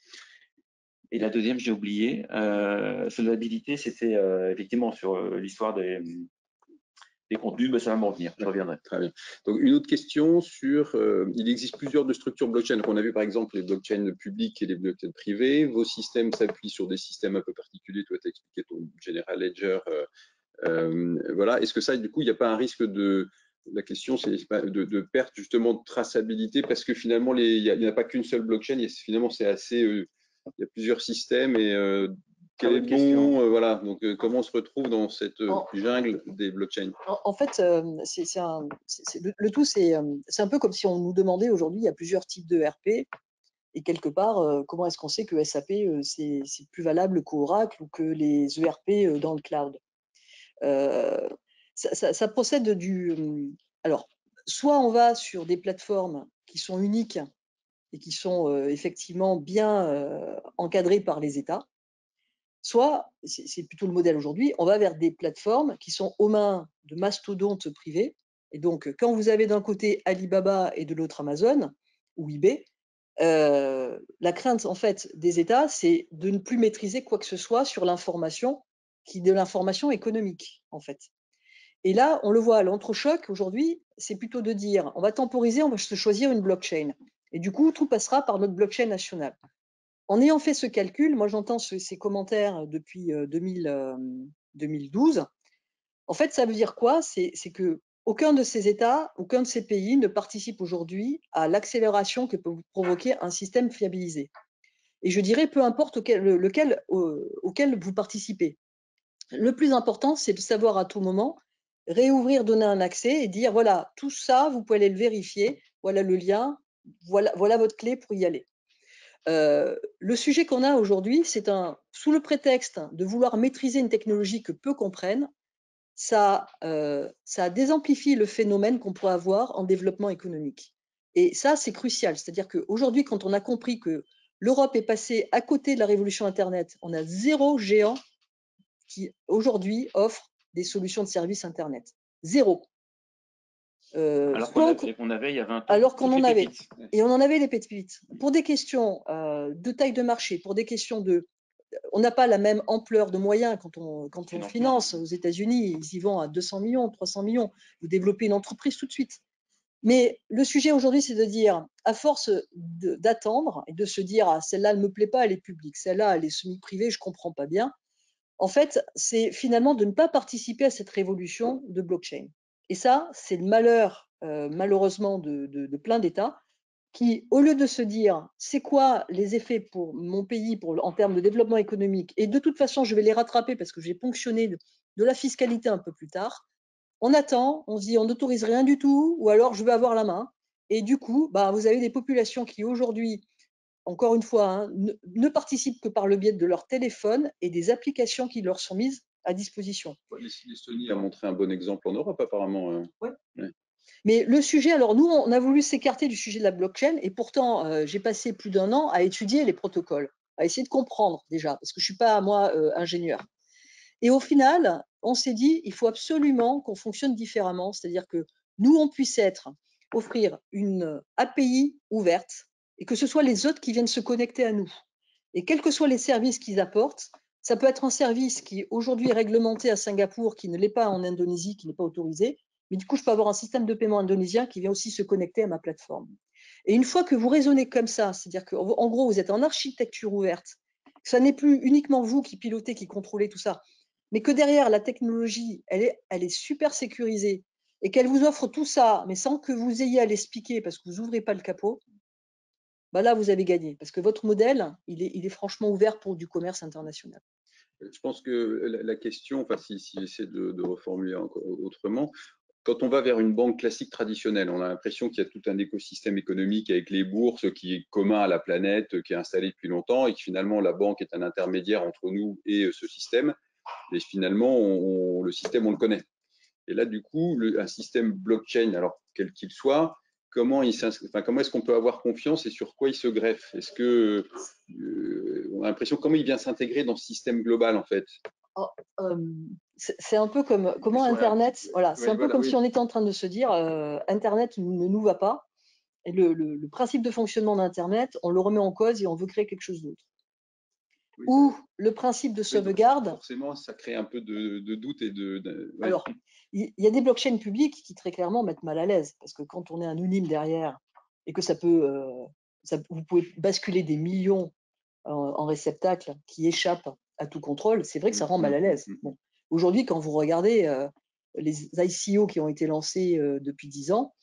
Et la deuxième, j'ai oublié, solvabilité, c'était effectivement sur l'histoire des contenus, mais ça va m'en revenir, je reviendrai. Très bien. Donc, une autre question sur, il existe plusieurs de structures blockchain. Donc, on a vu par exemple les blockchains publiques et les blockchains privées. Vos systèmes s'appuient sur des systèmes un peu particuliers. Toi, tu as expliqué ton General Ledger. Voilà. Est-ce que ça, du coup, il n'y a pas un risque de… La question, c'est de perte justement de traçabilité parce que finalement, il n'y a pas qu'une seule blockchain. Finalement, c'est assez… il y a plusieurs systèmes et quel est le question. bon, voilà. Donc, comment on se retrouve dans cette jungle des blockchains? En fait, le tout, c'est un peu comme si on nous demandait aujourd'hui, il y a plusieurs types de RP, et quelque part, comment est-ce qu'on sait que SAP, c'est plus valable qu'Oracle ou que les ERP dans le cloud? Ça procède alors, soit on va sur des plateformes qui sont uniques et qui sont effectivement bien encadrées par les États, soit, c'est plutôt le modèle aujourd'hui, on va vers des plateformes qui sont aux mains de mastodontes privés. Et donc, quand vous avez d'un côté Alibaba et de l'autre Amazon ou eBay, la crainte en fait des États, c'est de ne plus maîtriser quoi que ce soit sur l'information, de l'information économique en fait. Et là, on le voit, l'entrechoc aujourd'hui, c'est plutôt de dire, on va temporiser, on va se choisir une blockchain. Et du coup, tout passera par notre blockchain nationale. En ayant fait ce calcul, moi j'entends ces commentaires depuis 2012. En fait, ça veut dire quoi? C'est que aucun de ces États, aucun de ces pays ne participe aujourd'hui à l'accélération que peut provoquer un système fiabilisé. Et je dirais, peu importe auquel vous participez. Le plus important, c'est de savoir à tout moment réouvrir, donner un accès et dire, voilà, tout ça, vous pouvez aller le vérifier, voilà le lien, voilà votre clé pour y aller. Le sujet qu'on a aujourd'hui, c'est sous le prétexte de vouloir maîtriser une technologie que peu comprennent, ça désamplifie le phénomène qu'on pourrait avoir en développement économique. Et ça, c'est crucial. C'est-à-dire qu'aujourd'hui, quand on a compris que l'Europe est passée à côté de la révolution Internet, on a 0 géant qui, aujourd'hui, offre des solutions de services Internet. 0. Alors qu'on avait il y a 20 ans. Alors qu'on en avait. Et on en avait les pépites. Pour des questions de taille de marché, pour des questions on n'a pas la même ampleur de moyens quand on finance aux États-Unis, ils y vont à 200 millions, 300 millions. Vous développez une entreprise tout de suite. Mais le sujet aujourd'hui, c'est de dire, à force d'attendre et de se dire, ah, celle-là, elle ne me plaît pas, elle est publique, celle-là, elle est semi-privée, je ne comprends pas bien. En fait, c'est finalement de ne pas participer à cette révolution de blockchain. Et ça, c'est le malheur, malheureusement, de plein d'États qui, au lieu de se dire c'est quoi les effets pour mon pays en termes de développement économique, et de toute façon, je vais les rattraper parce que j'ai ponctionné de la fiscalité un peu plus tard, on attend, on se dit on n'autorise rien du tout, ou alors je veux avoir la main. Et du coup, vous avez des populations qui aujourd'hui, encore une fois, ne participent que par le biais de leur téléphone et des applications qui leur sont mises à disposition. L'Estonie a montré un bon exemple en Europe, apparemment. Ouais. Mais le sujet, alors nous, on a voulu s'écarter du sujet de la blockchain, et pourtant, j'ai passé plus d'1 an à étudier les protocoles, à essayer de comprendre déjà, parce que je ne suis pas, moi, ingénieur. Et au final, on s'est dit, il faut absolument qu'on fonctionne différemment, c'est-à-dire que nous, on puisse offrir une API ouverte, et que ce soit les autres qui viennent se connecter à nous. Et quels que soient les services qu'ils apportent, ça peut être un service qui aujourd'hui est réglementé à Singapour, qui ne l'est pas en Indonésie, qui n'est pas autorisé, mais du coup, je peux avoir un système de paiement indonésien qui vient aussi se connecter à ma plateforme. Et une fois que vous raisonnez comme ça, c'est-à-dire qu'en gros, vous êtes en architecture ouverte, que ça n'est plus uniquement vous qui pilotez, qui contrôlez tout ça, mais que derrière, la technologie, elle est super sécurisée et qu'elle vous offre tout ça, mais sans que vous ayez à l'expliquer parce que vous n'ouvrez pas le capot, là, vous avez gagné. Parce que votre modèle, il est franchement ouvert pour du commerce international. Je pense que la question, enfin, si j'essaie de reformuler autrement, quand on va vers une banque classique traditionnelle, on a l'impression qu'il y a tout un écosystème économique avec les bourses qui est commun à la planète, qui est installé depuis longtemps, et que finalement la banque est un intermédiaire entre nous et ce système. Et finalement, le système, on le connaît. Et là, du coup, un système blockchain, alors quel qu'il soit, comment est-ce qu'on peut avoir confiance et sur quoi il se greffe? Est-ce que on a l'impression comment il vient s'intégrer dans ce système global en fait? C'est un peu comme comment Internet, voilà, c'est un peu comme si on était en train de se dire Internet ne nous va pas. Et le principe de fonctionnement d'Internet, on le remet en cause et on veut créer quelque chose d'autre. Oui, ou le principe de sauvegarde. Forcément, ça crée un peu de doute et ouais. Alors, il y a des blockchains publiques qui très clairement mettent mal à l'aise parce que quand on est anonyme derrière et que ça peut, vous pouvez basculer des millions en réceptacles qui échappent à tout contrôle, c'est vrai que ça rend mal à l'aise. Bon. Aujourd'hui, quand vous regardez les ICO qui ont été lancés depuis 10 ans,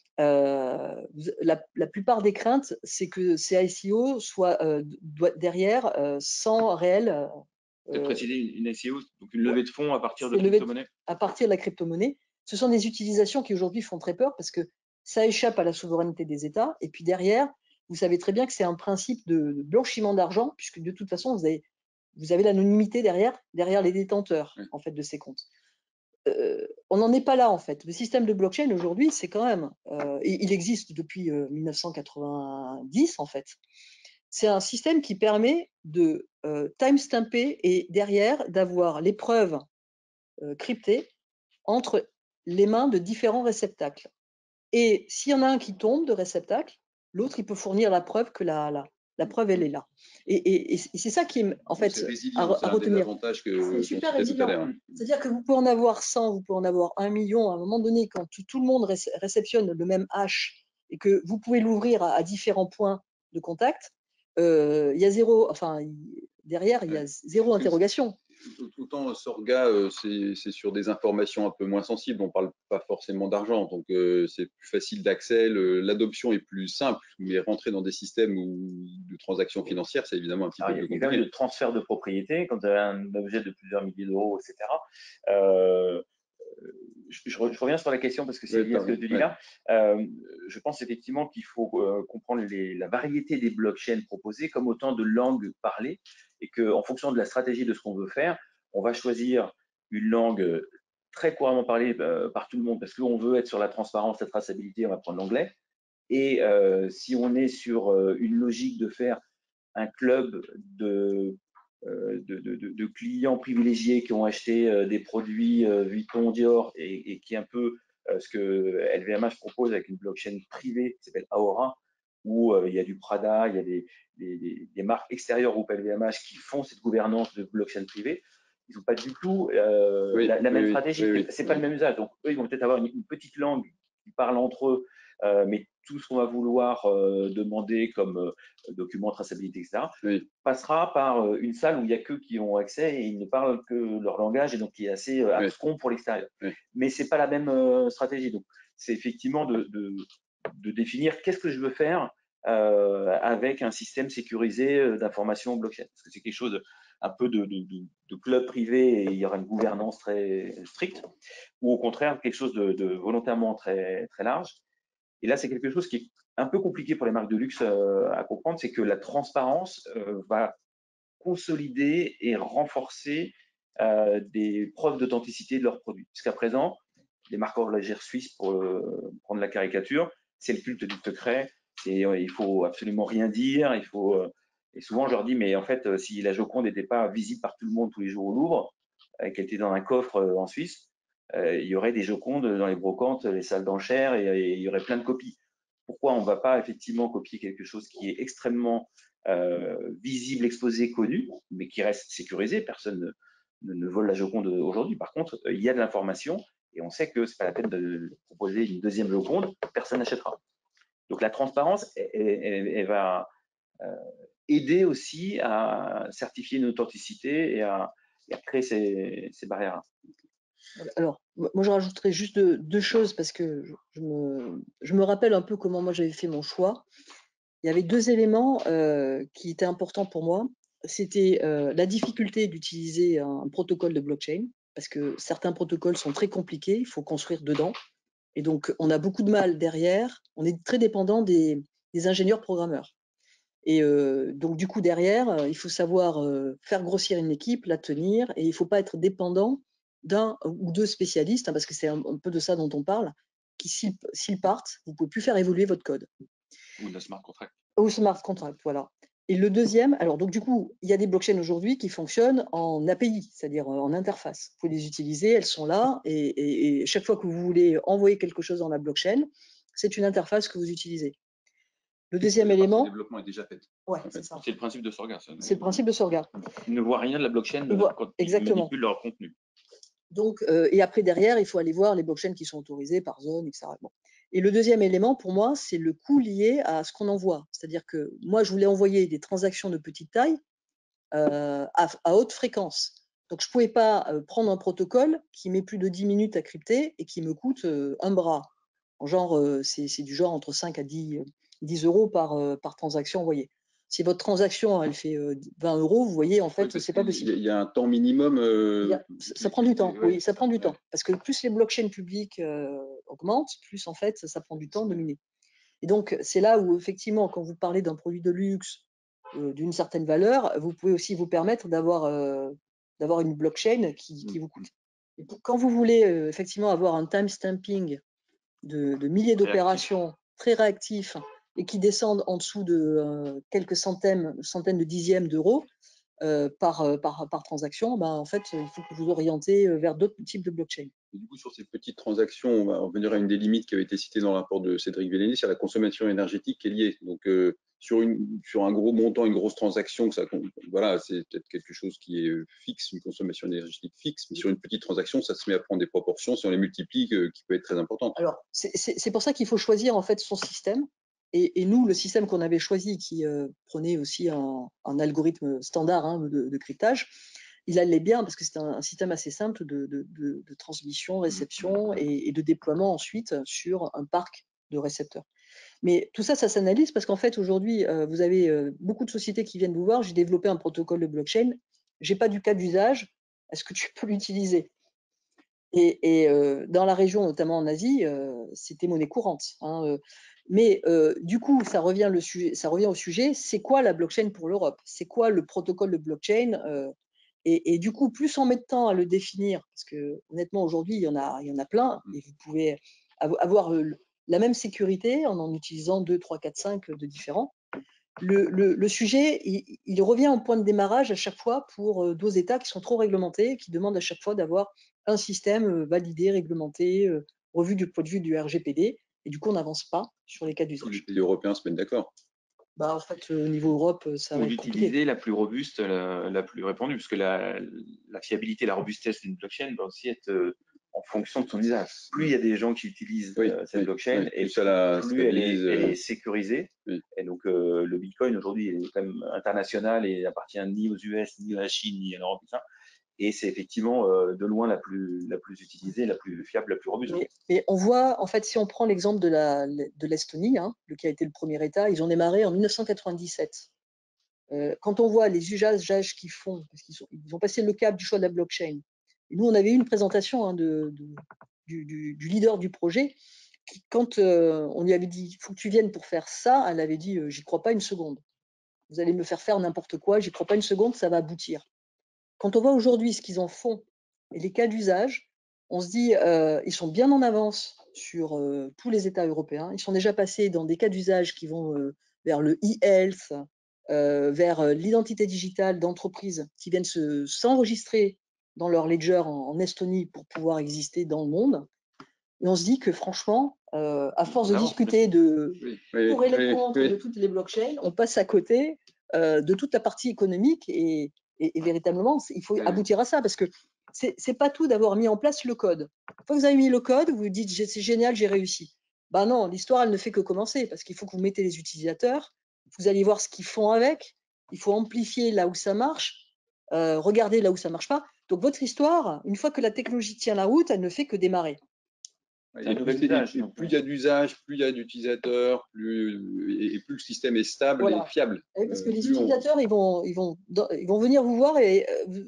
la plupart des craintes, c'est que ces ICO soient derrière sans réel Peut-être préciser une ICO, donc une levée de fonds à partir de crypto-monnaie. À partir de la crypto-monnaie. Ce sont des utilisations qui aujourd'hui font très peur parce que ça échappe à la souveraineté des États. Et puis derrière, vous savez très bien que c'est un principe de blanchiment d'argent, puisque de toute façon, vous avez l'anonymité derrière les détenteurs en fait, de ces comptes. On n'en est pas là en fait. Le système de blockchain aujourd'hui, c'est quand même, il existe depuis 1990 en fait. C'est un système qui permet de timestamper et derrière d'avoir les preuves cryptées entre les mains de différents réceptacles. Et s'il y en a un qui tombe de réceptacle, l'autre il peut fournir la preuve que la preuve elle est là. Et c'est ça qui est en fait à retenir. C'est super résilient. C'est-à-dire que vous pouvez en avoir 100, vous pouvez en avoir 1 million. À un moment donné, quand tout le monde réceptionne le même hash et que vous pouvez l'ouvrir à différents points de contact, il y a zéro, enfin derrière il y a zéro interrogation. Autant Sorga, c'est sur des informations un peu moins sensibles, on ne parle pas forcément d'argent, donc c'est plus facile d'accès, l'adoption est plus simple, mais rentrer dans des systèmes de transactions financières, c'est évidemment un petit peu plus compliqué. Il y a quand même le transfert de propriété, quand vous avez un objet de plusieurs milliers d'euros, etc. Je reviens sur la question parce que c'est lié à ce que tu dis là. Je pense effectivement qu'il faut comprendre la variété des blockchains proposées comme autant de langues parlées et qu'en fonction de la stratégie de ce qu'on veut faire, on va choisir une langue très couramment parlée par tout le monde parce qu'on veut être sur la transparence, la traçabilité, on va prendre l'anglais. Et si on est sur une logique de faire un club de clients privilégiés qui ont acheté des produits Vuitton, Dior et qui est un peu ce que LVMH propose avec une blockchain privée qui s'appelle Aura, où il y a du Prada, il y a des marques extérieures au groupe LVMH qui font cette gouvernance de blockchain privée. Ils n'ont pas du tout la même stratégie. C'est pas le même usage. Donc, eux, ils vont peut-être avoir une petite langue qui parle entre eux, mais tout ce qu'on va vouloir demander comme documents, traçabilité, etc., passera par une salle où il n'y a qu'eux qui ont accès et ils ne parlent que leur langage et donc qui est assez abscon pour l'extérieur. Mais ce n'est pas la même stratégie. Donc, c'est effectivement de définir qu'est-ce que je veux faire avec un système sécurisé d'information blockchain. Parce que c'est quelque chose un peu de club privé et il y aura une gouvernance très stricte, ou au contraire quelque chose de volontairement très, très large. Et là, c'est quelque chose qui est un peu compliqué pour les marques de luxe à comprendre, c'est que la transparence va consolider et renforcer des preuves d'authenticité de leurs produits. Jusqu'à présent, les marques horlogères suisses, pour prendre la caricature, c'est le culte du secret, il faut absolument rien dire, et souvent je leur dis, mais en fait, si la Joconde n'était pas visible par tout le monde tous les jours au Louvre, qu'elle était dans un coffre en Suisse, il y aurait des Jocondes dans les brocantes, les salles d'enchères, et il y aurait plein de copies. Pourquoi on ne va pas effectivement copier quelque chose qui est extrêmement visible, exposé, connu, mais qui reste sécurisé? Personne ne vole la Joconde aujourd'hui. Par contre, il y a de l'information et on sait que ce n'est pas la peine de proposer une deuxième Joconde, personne n'achètera. Donc la transparence, elle va aider aussi à certifier une authenticité et à créer ces barrières-là. Alors, moi, je rajouterais juste deux choses parce que je me rappelle un peu comment moi j'avais fait mon choix. Il y avait deux éléments qui étaient importants pour moi. C'était la difficulté d'utiliser un protocole de blockchain parce que certains protocoles sont très compliqués, il faut construire dedans. Et donc, on a beaucoup de mal derrière. On est très dépendant des ingénieurs programmeurs. Et donc, du coup, derrière, il faut savoir faire grossir une équipe, la tenir, et il ne faut pas être dépendant d'un ou deux spécialistes, parce que c'est un peu de ça dont on parle, qui, s'ils partent, vous ne pouvez plus faire évoluer votre code. Ou de smart contract. Ou smart contract, voilà. Et le deuxième, alors donc du coup, il y a des blockchains aujourd'hui qui fonctionnent en API, c'est-à-dire en interface. Vous pouvez les utiliser, elles sont là, et chaque fois que vous voulez envoyer quelque chose dans la blockchain, c'est une interface que vous utilisez. Le deuxième élément. Le développement est déjà fait. Ouais, c'est ça. C'est le principe de Sorga. C'est le principe de Sorga. Ils ne voient rien de la blockchain quand ils manipulent leur contenu. Donc, et après, derrière, il faut aller voir les blockchains qui sont autorisées par zone, etc. Bon. Et le deuxième élément, pour moi, c'est le coût lié à ce qu'on envoie. C'est-à-dire que moi, je voulais envoyer des transactions de petite taille à haute fréquence. Donc, je ne pouvais pas prendre un protocole qui met plus de 10 minutes à crypter et qui me coûte un bras. En genre, c'est du genre entre 5 à 10 euros par transaction envoyée. Si votre transaction, elle fait 20 €, vous voyez, en fait, c'est pas possible. Il y a un temps minimum. Ça prend du temps, oui, ça prend du temps. Parce que plus les blockchains publiques augmentent, plus en fait, ça prend du temps de miner. Et donc, c'est là où, effectivement, quand vous parlez d'un produit de luxe d'une certaine valeur, vous pouvez aussi vous permettre d'avoir une blockchain qui vous coûte. Et quand vous voulez effectivement avoir un timestamping de milliers d'opérations très réactifs et qui descendent en dessous de quelques centaines de dixièmes d'euros par transaction, ben, en fait, il faut que vous orientez vers d'autres types de blockchain. Et du coup, sur ces petites transactions, on va revenir à une des limites qui avait été citée dans le rapport de Cédric Villani, c'est la consommation énergétique qui est liée. Donc, sur un gros montant, une grosse transaction, voilà, c'est peut-être quelque chose qui est fixe, une consommation énergétique fixe. Mais sur une petite transaction, ça se met à prendre des proportions, si on les multiplie, qui peut être très importante. Alors, c'est pour ça qu'il faut choisir en fait son système. Et nous, le système qu'on avait choisi, qui prenait aussi un algorithme standard de cryptage, il allait bien parce que c'est un système assez simple de transmission, réception et de déploiement ensuite sur un parc de récepteurs. Mais tout ça, ça s'analyse parce qu'en fait, aujourd'hui, vous avez beaucoup de sociétés qui viennent vous voir. J'ai développé un protocole de blockchain. J'ai pas du cas d'usage. Est-ce que tu peux l'utiliser? Et dans la région, notamment en Asie, c'était monnaie courante. Mais du coup, ça revient au sujet, c'est quoi la blockchain pour l'Europe? C'est quoi le protocole de blockchain? Et du coup, plus on met de temps à le définir, parce que honnêtement, aujourd'hui, il y en a plein, et vous pouvez avoir la même sécurité en utilisant 2, 3, 4, 5 de différents. Le sujet, il revient au point de démarrage à chaque fois pour d'autres États qui sont trop réglementés, qui demandent à chaque fois d'avoir un système validé, réglementé, revu du point de vue du RGPD. Et du coup, on n'avance pas sur les cas Tous les d'usage. pays européens se mettent d'accord. Bah, en fait, au niveau Europe, ça va être compliqué. D'utiliser la plus robuste, la plus répandue, parce que la fiabilité, la robustesse d'une blockchain va aussi être en fonction de son usage. Plus il y a des gens qui utilisent cette blockchain, et plus elle est sécurisée. Oui. Et donc, le Bitcoin aujourd'hui est quand même international et appartient ni aux US, ni à la Chine, ni à l'Europe. Et c'est effectivement de loin la plus utilisée, la plus fiable, la plus robuste. Mais on voit, en fait, si on prend l'exemple de l'Estonie, qui a été le premier État, ils ont démarré en 1997. Quand on voit les usages qu'ils font, parce qu'ils ont passé le cap du choix de la blockchain. Et nous, on avait eu une présentation du leader du projet, qui, quand on lui avait dit il faut que tu viennes pour faire ça, elle avait dit j'y crois pas une seconde. Vous allez me faire n'importe quoi, j'y crois pas une seconde, ça va aboutir. Quand on voit aujourd'hui ce qu'ils en font et les cas d'usage, on se dit ils sont bien en avance sur tous les États européens. Ils sont déjà passés dans des cas d'usage qui vont vers le e-health, vers l'identité digitale d'entreprises qui viennent s'enregistrer dans leur ledger en Estonie pour pouvoir exister dans le monde. Et on se dit que franchement, à force de discuter de pour et les contre de toutes les blockchains, on passe à côté de toute la partie économique et véritablement, il faut aboutir à ça parce que c'est pas tout d'avoir mis en place le code. Une fois que vous avez mis le code, vous vous dites c'est génial, j'ai réussi. Ben non, l'histoire elle ne fait que commencer parce qu'il faut que vous mettez les utilisateurs, vous allez voir ce qu'ils font avec, il faut amplifier là où ça marche, regarder là où ça marche pas. Donc votre histoire, une fois que la technologie tient la route, elle ne fait que démarrer. Plus il y a d'usage, plus il y a d'utilisateurs, plus le système est stable et fiable. Et parce que les utilisateurs, ils vont venir vous voir et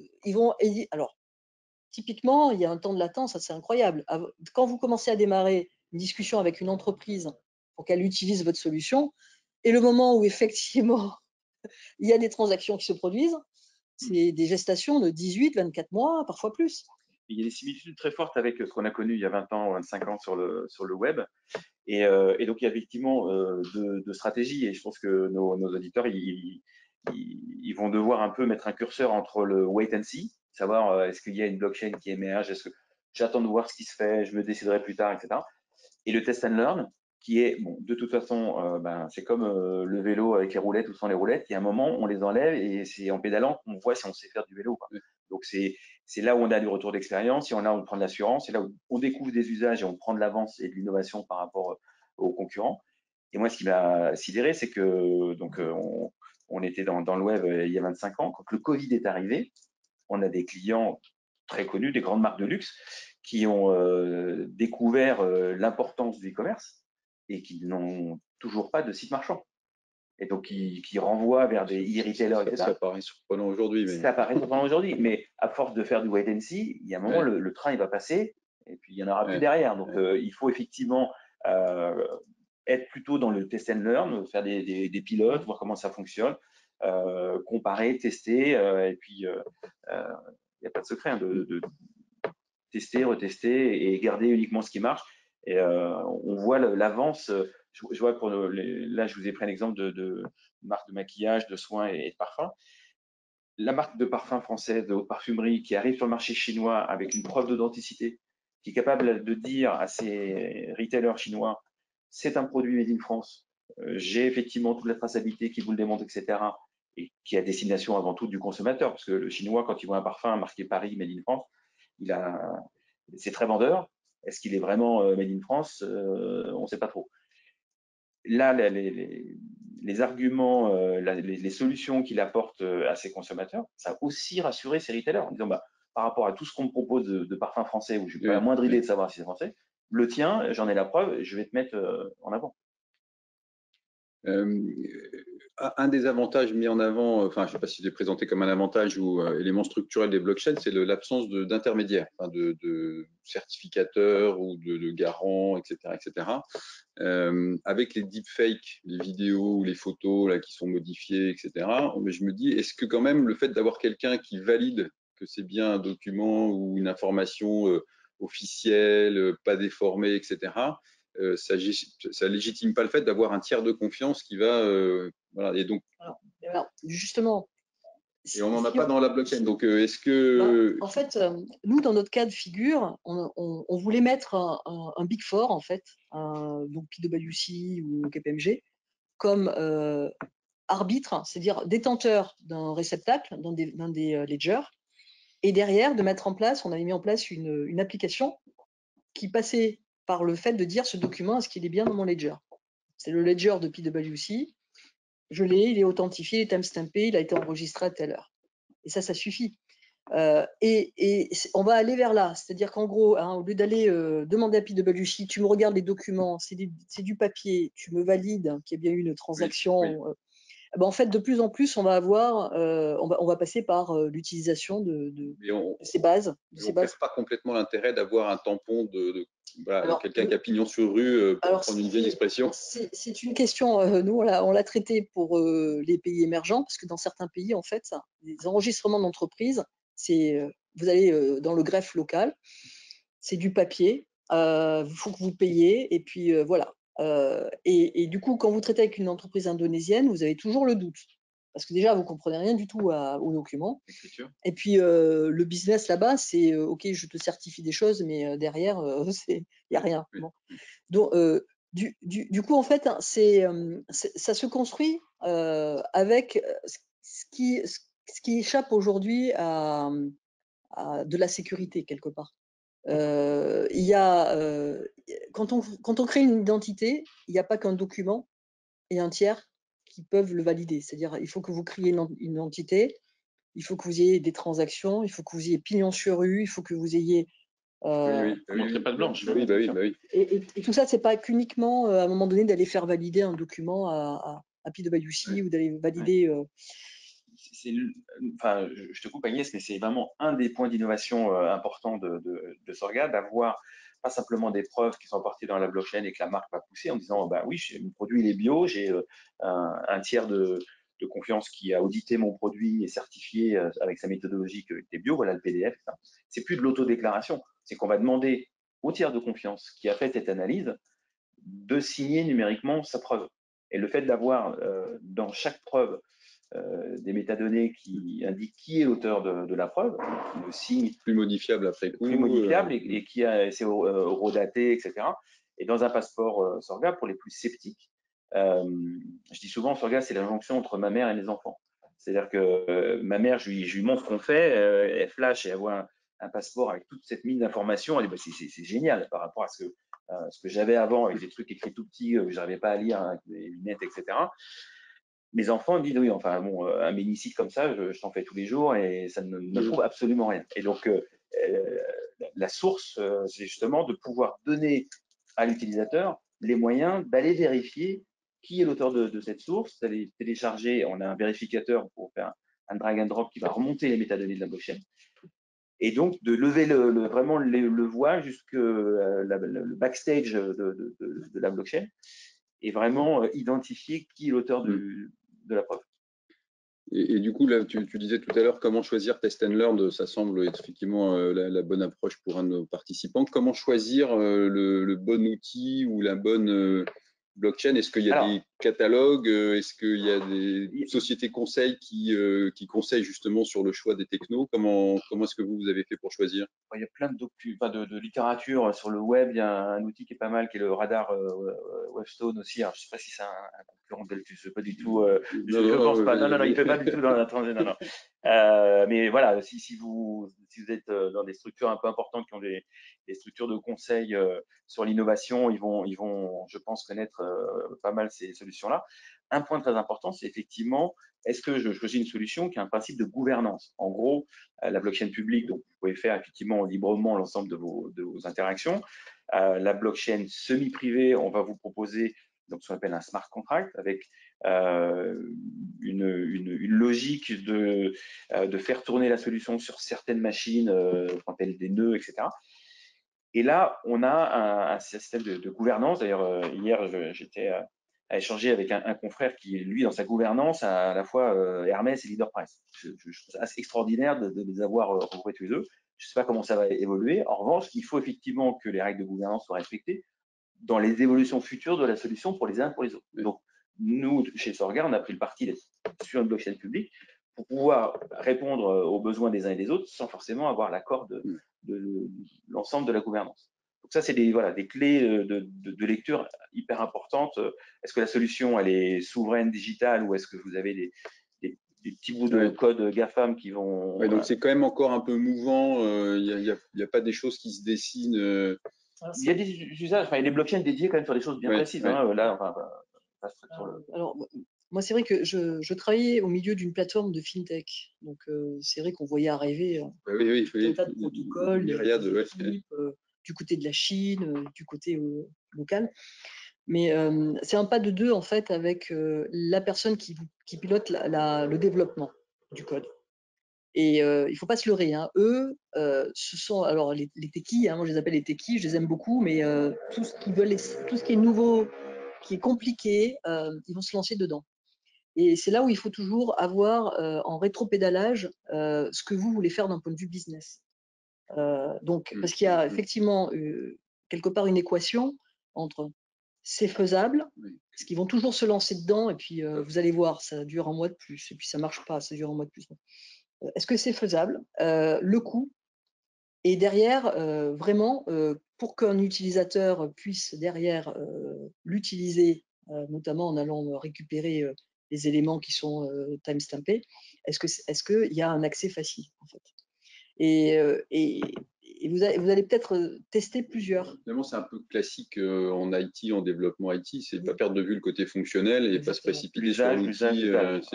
alors, typiquement, il y a un temps de latence assez incroyable. Quand vous commencez à démarrer une discussion avec une entreprise pour qu'elle utilise votre solution, et le moment où effectivement il y a des transactions qui se produisent, c'est des gestations de 18, 24 mois, parfois plus. Il y a des similitudes très fortes avec ce qu'on a connu il y a 20 ans, 25 ans sur le web. Et donc, il y a effectivement deux stratégies. Et je pense que nos auditeurs, ils vont devoir un peu mettre un curseur entre le wait and see, savoir est-ce qu'il y a une blockchain qui émerge, est-ce que j'attends de voir ce qui se fait, je me déciderai plus tard, etc. Et le test and learn, qui est, bon, de toute façon, c'est comme le vélo avec les roulettes ou sans les roulettes. Il y a un moment, on les enlève et c'est en pédalant qu'on voit si on sait faire du vélo. Donc, c'est là où on a du retour d'expérience, c'est là où on prend de l'assurance, c'est là où on découvre des usages et on prend de l'avance et de l'innovation par rapport aux concurrents. Et moi, ce qui m'a sidéré, c'est que donc on était dans le web il y a 25 ans. Quand le Covid est arrivé, on a des clients très connus, des grandes marques de luxe, qui ont découvert l'importance du e-commerce et qui n'ont toujours pas de site marchand. et donc qui renvoie vers des e-retailers, etc. Ça paraît surprenant aujourd'hui. Ça paraît surprenant aujourd'hui, mais à force de faire du wait and see, il y a un moment, le train il va passer et puis il n'y en aura plus derrière. Donc il faut effectivement être plutôt dans le test and learn, faire des pilotes, voir comment ça fonctionne, comparer, tester, et puis il n'y a pas de secret hein, de tester, retester et garder uniquement ce qui marche. Et on voit l'avance. Je vois là, je vous ai pris un exemple de marque de maquillage, de soins et de parfums. La marque de parfum française, de haute parfumerie, qui arrive sur le marché chinois avec une preuve d'authenticité, qui est capable de dire à ses retailers chinois, c'est un produit made in France, j'ai effectivement toute la traçabilité qui vous le démontre, etc. Et qui est à destination avant tout du consommateur, parce que le chinois, quand il voit un parfum marqué Paris, made in France, c'est très vendeur. Est-ce qu'il est vraiment made in France? On ne sait pas trop. Là, les arguments, les solutions qu'il apporte à ses consommateurs, ça a aussi rassuré ses retailers en disant, par rapport à tout ce qu'on me propose de parfums français, où je n'ai pas la moindre idée de savoir si c'est français, le tien, j'en ai la preuve, je vais te mettre en avant. Un des avantages mis en avant, enfin, je ne sais pas si c'est présenté comme un avantage ou élément structurel des blockchains, c'est l'absence d'intermédiaires, enfin de certificateurs ou de garants, etc., etc. Avec les deepfakes, les vidéos ou les photos là, qui sont modifiées, etc., je me dis, est-ce que quand même le fait d'avoir quelqu'un qui valide que c'est bien un document ou une information officielle, pas déformée, etc., ça légitime pas le fait d'avoir un tiers de confiance qui va… voilà, et donc… Alors, justement… Et on n'en a pas dans la blockchain, donc est-ce que… En fait, nous, dans notre cas de figure, on voulait mettre un Big Four, en fait, donc PwC ou KPMG, comme arbitre, c'est-à-dire détenteur d'un réceptacle, d'un des ledgers, et derrière, de mettre en place, on avait mis en place une application qui passait par le fait de dire ce document, est-ce qu'il est bien dans mon ledger? C'est le ledger de PwC, je l'ai, il est authentifié, il est timestampé, il a été enregistré à telle heure. Et ça suffit. Et on va aller vers là, c'est-à-dire qu'en gros, hein, au lieu d'aller demander à PwC, tu me regardes les documents, c'est du papier, tu me valides qu'il y a bien eu une transaction. Oui. En fait, de plus en plus, on va avoir, on va passer par l'utilisation de ces bases. On ne perd pas complètement l'intérêt d'avoir un tampon voilà, quelqu'un qui a pignon sur rue, pour prendre une vieille expression. C'est une question, nous, on l'a traité pour les pays émergents, parce que dans certains pays, en fait, les enregistrements d'entreprise, vous allez dans le greffe local, c'est du papier, il faut que vous payiez, et puis voilà. Et du coup, quand vous traitez avec une entreprise indonésienne, vous avez toujours le doute. Parce que déjà, vous ne comprenez rien du tout aux documents. Et puis, le business là-bas, c'est OK, je te certifie des choses, mais derrière, il n'y a rien. Bon. Donc, du coup, en fait, ça se construit avec ce qui échappe aujourd'hui à de la sécurité, quelque part. Il y a, quand on crée une identité, il n'y a pas qu'un document et un tiers qui peuvent le valider. C'est-à-dire, il faut que vous créiez une identité, il faut que vous ayez des transactions, il faut que vous ayez pignon sur rue, il faut que vous ayez… montrer pas de blanche. Oui. Et tout ça, c'est pas qu'uniquement à un moment donné d'aller faire valider un document à PwC ou d'aller valider… Enfin, je te coupe Agnès, mais c'est vraiment un des points d'innovation importants de Sorga, d'avoir pas simplement des preuves qui sont apportées dans la blockchain et que la marque va pousser en disant oui, mon produit il est bio, j'ai un tiers de confiance qui a audité mon produit et certifié avec sa méthodologie qu'il était bio, voilà le PDF. C'est plus de l'autodéclaration, c'est qu'on va demander au tiers de confiance qui a fait cette analyse de signer numériquement sa preuve. Et le fait d'avoir dans chaque preuve des métadonnées qui indiquent qui est l'auteur de la preuve, le signe plus modifiable après coup, plus modifiable et qui c'est horodaté, etc. Et dans un passeport Sorga, pour les plus sceptiques, je dis souvent Sorga, c'est la jonction entre ma mère et mes enfants. C'est-à-dire que ma mère, je lui montre ce qu'on fait, elle flash et elle voit un passeport avec toute cette mine d'informations, elle dit c'est génial par rapport à ce que j'avais avant avec des trucs écrits tout petits que je n'arrivais pas à lire avec des lunettes, etc. Mes enfants me disent oui, enfin bon, un ménicide comme ça, je t'en fais tous les jours et ça ne prouve absolument rien. Et donc la source, c'est justement de pouvoir donner à l'utilisateur les moyens d'aller vérifier qui est l'auteur de cette source. Vous allez télécharger, on a un vérificateur pour faire un drag and drop qui va remonter les métadonnées de la blockchain. Et donc, de lever vraiment le voile jusque le backstage de la blockchain et vraiment identifier qui est l'auteur de la preuve. Et du coup, là, tu disais tout à l'heure comment choisir test and learn, ça semble être effectivement la bonne approche pour un de nos participants. Comment choisir le bon outil ou la bonne blockchain? Est-ce qu'il y a des catalogues? Est-ce qu'il y a des sociétés conseils qui conseillent justement sur le choix des technos? Comment est-ce que vous avez fait pour choisir? Il y a plein de littérature sur le web. Il y a un outil qui est pas mal, qui est le radar Webstone aussi. Alors, je ne sais pas si c'est un concurrent d'Altus, pas du tout. Je ne pense pas. Non, il ne fait pas du tout dans la transition. Non. Mais voilà, si vous êtes dans des structures un peu importantes qui ont des structures de conseil sur l'innovation, ils vont, je pense, connaître pas mal ces solutions-là. Un point très important, c'est effectivement, est-ce que je choisis une solution qui a un principe de gouvernance? En gros, la blockchain publique, donc vous pouvez faire effectivement librement l'ensemble de vos interactions. La blockchain semi-privée, on va vous proposer donc ce qu'on appelle un smart contract avec une logique de faire tourner la solution sur certaines machines, qu'on appelle des nœuds, etc. Et là, on a un système de gouvernance. D'ailleurs, hier, j'étais à échanger avec un confrère qui, lui, dans sa gouvernance, a à la fois Hermès et Leaderpress. Je trouve ça assez extraordinaire de les avoir regroupés tous les deux. Je ne sais pas comment ça va évoluer. En revanche, il faut effectivement que les règles de gouvernance soient respectées dans les évolutions futures de la solution pour les uns et pour les autres. Donc, nous, chez Sorga, on a pris le parti d'être sur une blockchain publique pour pouvoir répondre aux besoins des uns et des autres sans forcément avoir l'accord de l'ensemble de la gouvernance. Donc ça, c'est des clés de lecture hyper importantes. Est-ce que la solution, elle est souveraine, digitale, ou est-ce que vous avez des petits bouts de code GAFAM qui vont… Donc c'est quand même encore un peu mouvant. Il n'y a pas des choses qui se dessinent. Il y a des usages, il y a des blockchains dédiées quand même sur des choses bien précises. Là, alors, moi, c'est vrai que je travaillais au milieu d'une plateforme de fintech. Donc, c'est vrai qu'on voyait arriver un tas de protocoles, du côté de la Chine, du côté local. Mais c'est un pas de deux, en fait, avec la personne qui pilote le développement du code. Et il ne faut pas se leurrer. Eux, ce sont alors les techies, moi je les appelle les techies, je les aime beaucoup, mais tout ce qui est nouveau, qui est compliqué, ils vont se lancer dedans. Et c'est là où il faut toujours avoir en rétropédalage ce que vous voulez faire d'un point de vue business. Donc, parce qu'il y a effectivement quelque part une équation entre c'est faisable, parce qu'ils vont toujours se lancer dedans, et puis vous allez voir, ça dure un mois de plus, et puis ça marche pas, ça dure un mois de plus. Est-ce que c'est faisable? Le coût. Et derrière, vraiment, pour qu'un utilisateur puisse derrière l'utiliser, notamment en allant récupérer les éléments qui sont timestampés, est-ce qu'il y a un accès facile, en fait? Et vous allez peut-être tester plusieurs. Finalement, c'est un peu classique en IT, en développement IT, c'est pas perdre de vue le côté fonctionnel et pas se précipiter sur l'outil.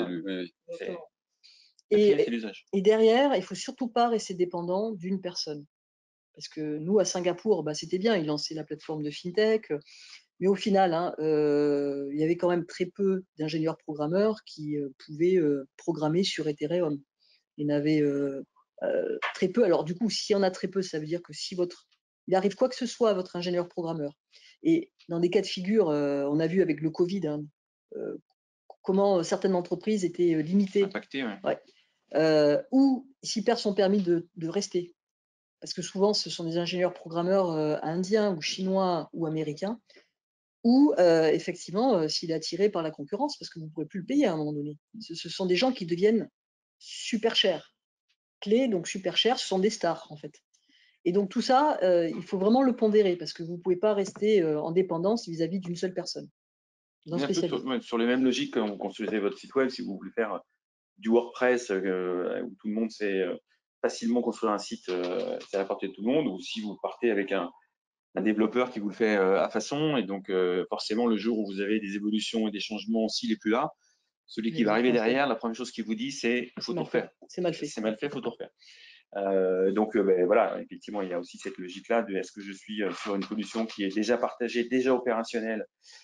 Et derrière, il ne faut surtout pas rester dépendant d'une personne. Parce que nous, à Singapour, c'était bien, ils lançaient la plateforme de FinTech, mais au final, il y avait quand même très peu d'ingénieurs programmeurs qui pouvaient programmer sur Ethereum. Il y en avait très peu. Alors du coup, s'il y en a très peu, ça veut dire que il arrive quoi que ce soit à votre ingénieur programmeur. Et dans des cas de figure, on a vu avec le Covid comment certaines entreprises étaient limitées. Impactées, ou s'il perd son permis de rester. Parce que souvent, ce sont des ingénieurs programmeurs indiens ou chinois ou américains, ou effectivement, s'il est attiré par la concurrence, parce que vous ne pourrez plus le payer à un moment donné. Ce sont des gens qui deviennent super chers. Clés, donc super chers, ce sont des stars, en fait. Et donc tout ça, il faut vraiment le pondérer, parce que vous ne pouvez pas rester en dépendance vis-à-vis d'une seule personne. Sur les mêmes logiques quand vous construisez votre site web, si vous voulez faire du WordPress où tout le monde sait facilement construire un site, c'est à la portée de tout le monde, ou si vous partez avec un développeur qui vous le fait à façon, et donc forcément le jour où vous avez des évolutions et des changements, s'il n'est plus là, celui qui va arriver derrière, la première chose qu'il vous dit, c'est il faut tout refaire. C'est mal fait. C'est mal fait, il faut tout refaire. Donc, voilà, effectivement, il y a aussi cette logique-là de est-ce que je suis sur une solution qui est déjà partagée, déjà opérationnelle,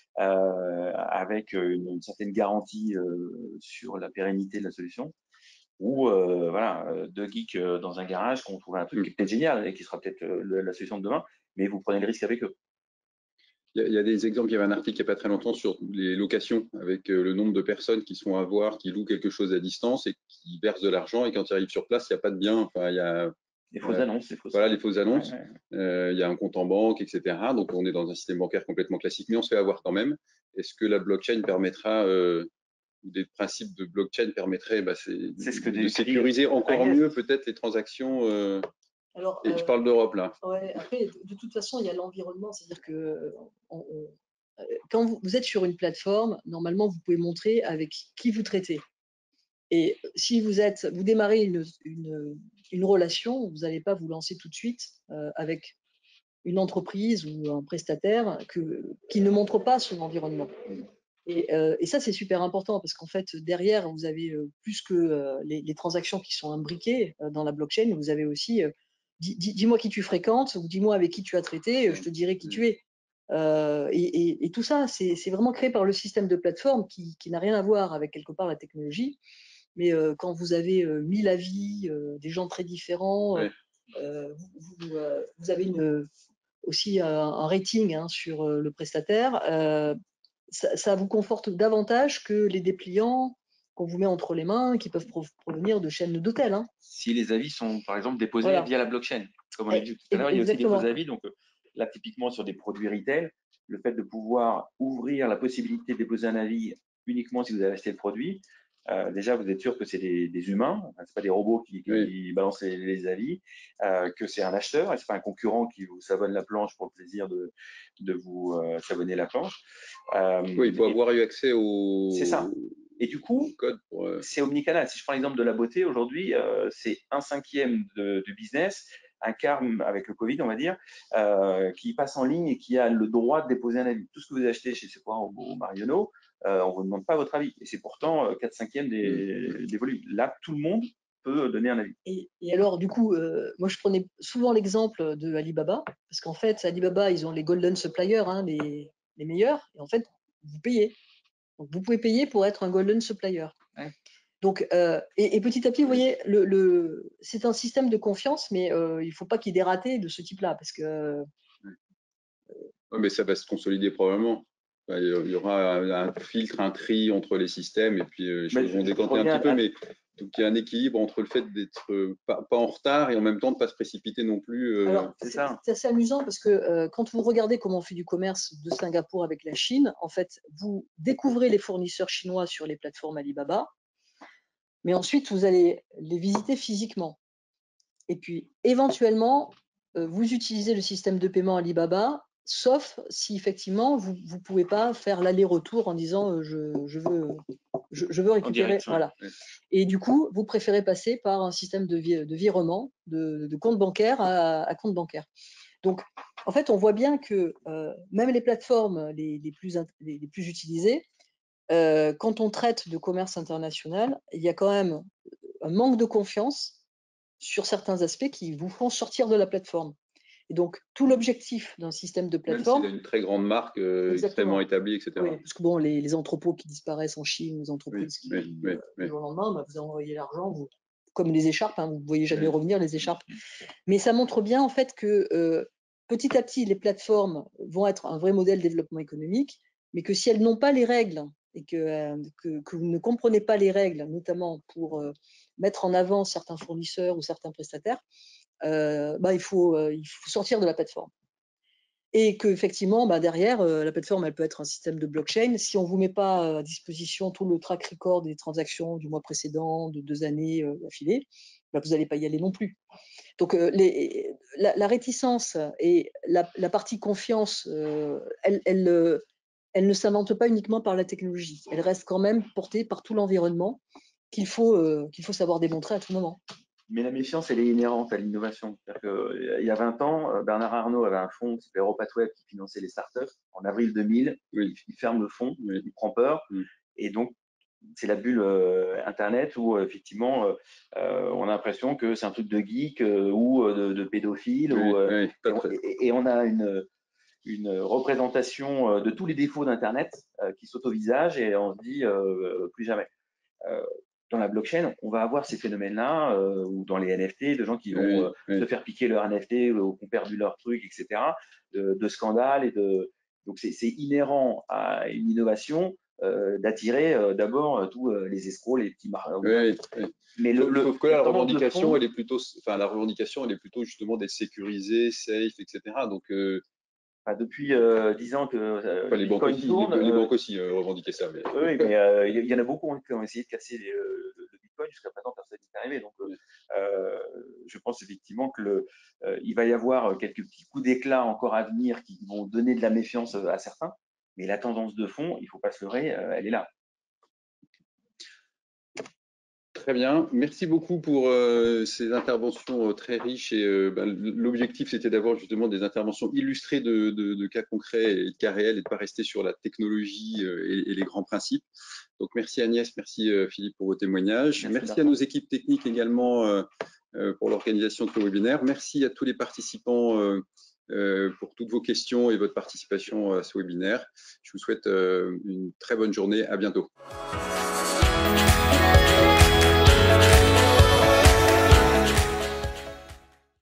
avec une certaine garantie sur la pérennité de la solution, ou voilà, deux geeks dans un garage qui ont trouvé un truc qui est peut-être génial et qui sera peut-être la solution de demain, mais vous prenez le risque avec eux. Il y a des exemples, il y avait un article il n'y a pas très longtemps sur les locations, avec le nombre de personnes qui sont à voir, qui louent quelque chose à distance et qui versent de l'argent, et quand ils arrivent sur place, il n'y a pas de bien. Enfin, il y a Les fausses annonces, voilà, les fausses annonces. Ouais. Il y a un compte en banque, etc. Donc, on est dans un système bancaire complètement classique, mais on se fait avoir quand même. Est-ce que la blockchain permettra, des principes de blockchain permettraient de sécuriser encore mieux peut-être les transactions Alors, et je parle d'Europe là. Ouais, après, de toute façon, il y a l'environnement, c'est-à-dire que quand vous êtes sur une plateforme, normalement, vous pouvez montrer avec qui vous traitez. Et si vous démarrez une relation, vous n'allez pas vous lancer tout de suite avec une entreprise ou un prestataire qui ne montre pas son environnement. Et ça, c'est super important parce qu'en fait, derrière, vous avez plus que les transactions qui sont imbriquées dans la blockchain, vous avez aussi dis-moi qui tu fréquentes ou dis-moi avec qui tu as traité, je te dirai qui tu es. Et tout ça, c'est vraiment créé par le système de plateforme qui n'a rien à voir avec quelque part la technologie. Mais quand vous avez 1000 avis, des gens très différents, Ouais. vous avez aussi un rating sur le prestataire. Ça vous conforte davantage que les dépliants qu'on vous met entre les mains, qui peuvent provenir de chaînes d'hôtels. Hein. Si les avis sont, par exemple, déposés Voilà. via la blockchain, comme on l'a dit tout à l'heure, il y a aussi des faux avis. Donc là, typiquement sur des produits retail, le fait de pouvoir ouvrir la possibilité de déposer un avis uniquement si vous avez acheté le produit, déjà, vous êtes sûr que c'est des humains, c'est pas des robots qui balancent les avis, que c'est un acheteur et c'est pas un concurrent qui vous savonne la planche pour le plaisir de vous savonner la planche. Oui, il faut avoir eu accès au. C'est ça. Et du coup, code c'est omnicanal. Si je prends l'exemple de la beauté, aujourd'hui, c'est 1/5 du business, un quart avec le Covid, on va dire, qui passe en ligne et qui a le droit de déposer un avis. Tout ce que vous achetez chez Sephora ou Marionneau, on ne vous demande pas votre avis. Et c'est pourtant 4/5 des volumes. Là, tout le monde peut donner un avis. Et alors, du coup, moi, je prenais souvent l'exemple de Alibaba, parce qu'en fait, Alibaba, ils ont les golden suppliers, hein, les meilleurs, et en fait, vous payez. Donc, vous pouvez payer pour être un golden supplier. Ouais. Donc, et petit à petit, vous voyez, c'est un système de confiance, mais il ne faut pas qu'il y ait des ratés de ce type-là, parce que. Mais ça va se consolider probablement. Il y aura un filtre, un tri entre les systèmes, et puis les choses vont décanter un petit peu, mais donc il y a un équilibre entre le fait d'être pas en retard et en même temps de ne pas se précipiter non plus. Alors, c'est assez amusant parce que quand vous regardez comment on fait du commerce de Singapour avec la Chine, en fait, vous découvrez les fournisseurs chinois sur les plateformes Alibaba, mais ensuite, vous allez les visiter physiquement. Et puis, éventuellement, vous utilisez le système de paiement Alibaba, sauf si effectivement, vous ne pouvez pas faire l'aller-retour en disant je veux récupérer. Direct, voilà. Ouais. Et du coup, vous préférez passer par un système de virement de compte bancaire à compte bancaire. Donc, en fait, on voit bien que même les plateformes les plus utilisées, quand on traite de commerce international, il y a quand même un manque de confiance sur certains aspects qui vous font sortir de la plateforme. Et donc, tout l'objectif d'un système de plateforme… Même s'il a une très grande marque extrêmement établie, etc. Oui, parce que bon, les entrepôts qui disparaissent en Chine, les entreprises du jour au lendemain, vous envoyez l'argent, comme les écharpes, hein, vous ne voyez jamais revenir les écharpes. Mais ça montre bien en fait que petit à petit, les plateformes vont être un vrai modèle de développement économique, mais que si elles n'ont pas les règles et que vous ne comprenez pas les règles, notamment pour mettre en avant certains fournisseurs ou certains prestataires, il faut sortir de la plateforme. Et qu'effectivement, derrière, la plateforme, elle peut être un système de blockchain. Si on ne vous met pas à disposition tout le track record des transactions du mois précédent, de 2 années d'affilée, vous n'allez pas y aller non plus. Donc, la réticence et la partie confiance, elle ne s'invente pas uniquement par la technologie. Elle reste quand même portée par tout l'environnement qu'il faut savoir démontrer à tout moment. Mais la méfiance, elle est inhérente à l'innovation. Il y a 20 ans, Bernard Arnault avait un fonds qui s'appelait EuropaWeb qui finançait les startups. En avril 2000, il ferme le fonds, il prend peur. Et donc, c'est la bulle Internet où effectivement on a l'impression que c'est un truc de geek ou de pédophile. Et on a une représentation de tous les défauts d'Internet qui saute au visage et on se dit plus jamais. Dans la blockchain, on va avoir ces phénomènes-là, ou dans les NFT, de gens qui vont se faire piquer leur NFT ou qui ont perdu leur truc, etc., de scandales. Donc, c'est inhérent à une innovation d'attirer d'abord tous les escrocs, les petits marins. Mais sauf que là, la revendication, elle est plutôt, enfin, la revendication, elle est plutôt justement d'être sécurisée, safe, etc. Donc, depuis 10 ans que les banques aussi revendiquaient ça. Mais... Oui, mais il y en a beaucoup qui ont essayé de casser le Bitcoin. Jusqu'à présent, personne n'est arrivé. Donc, je pense effectivement il va y avoir quelques petits coups d'éclat encore à venir qui vont donner de la méfiance à certains. Mais la tendance de fond, il ne faut pas se leurrer, elle est là. Très bien, merci beaucoup pour ces interventions très riches et l'objectif c'était d'avoir justement des interventions illustrées de cas concrets et de cas réels et de ne pas rester sur la technologie et les grands principes. Donc merci Agnès, merci Philippe pour vos témoignages. Merci à nos équipes techniques également pour l'organisation de ce webinaire. Merci à tous les participants pour toutes vos questions et votre participation à ce webinaire. Je vous souhaite une très bonne journée, à bientôt.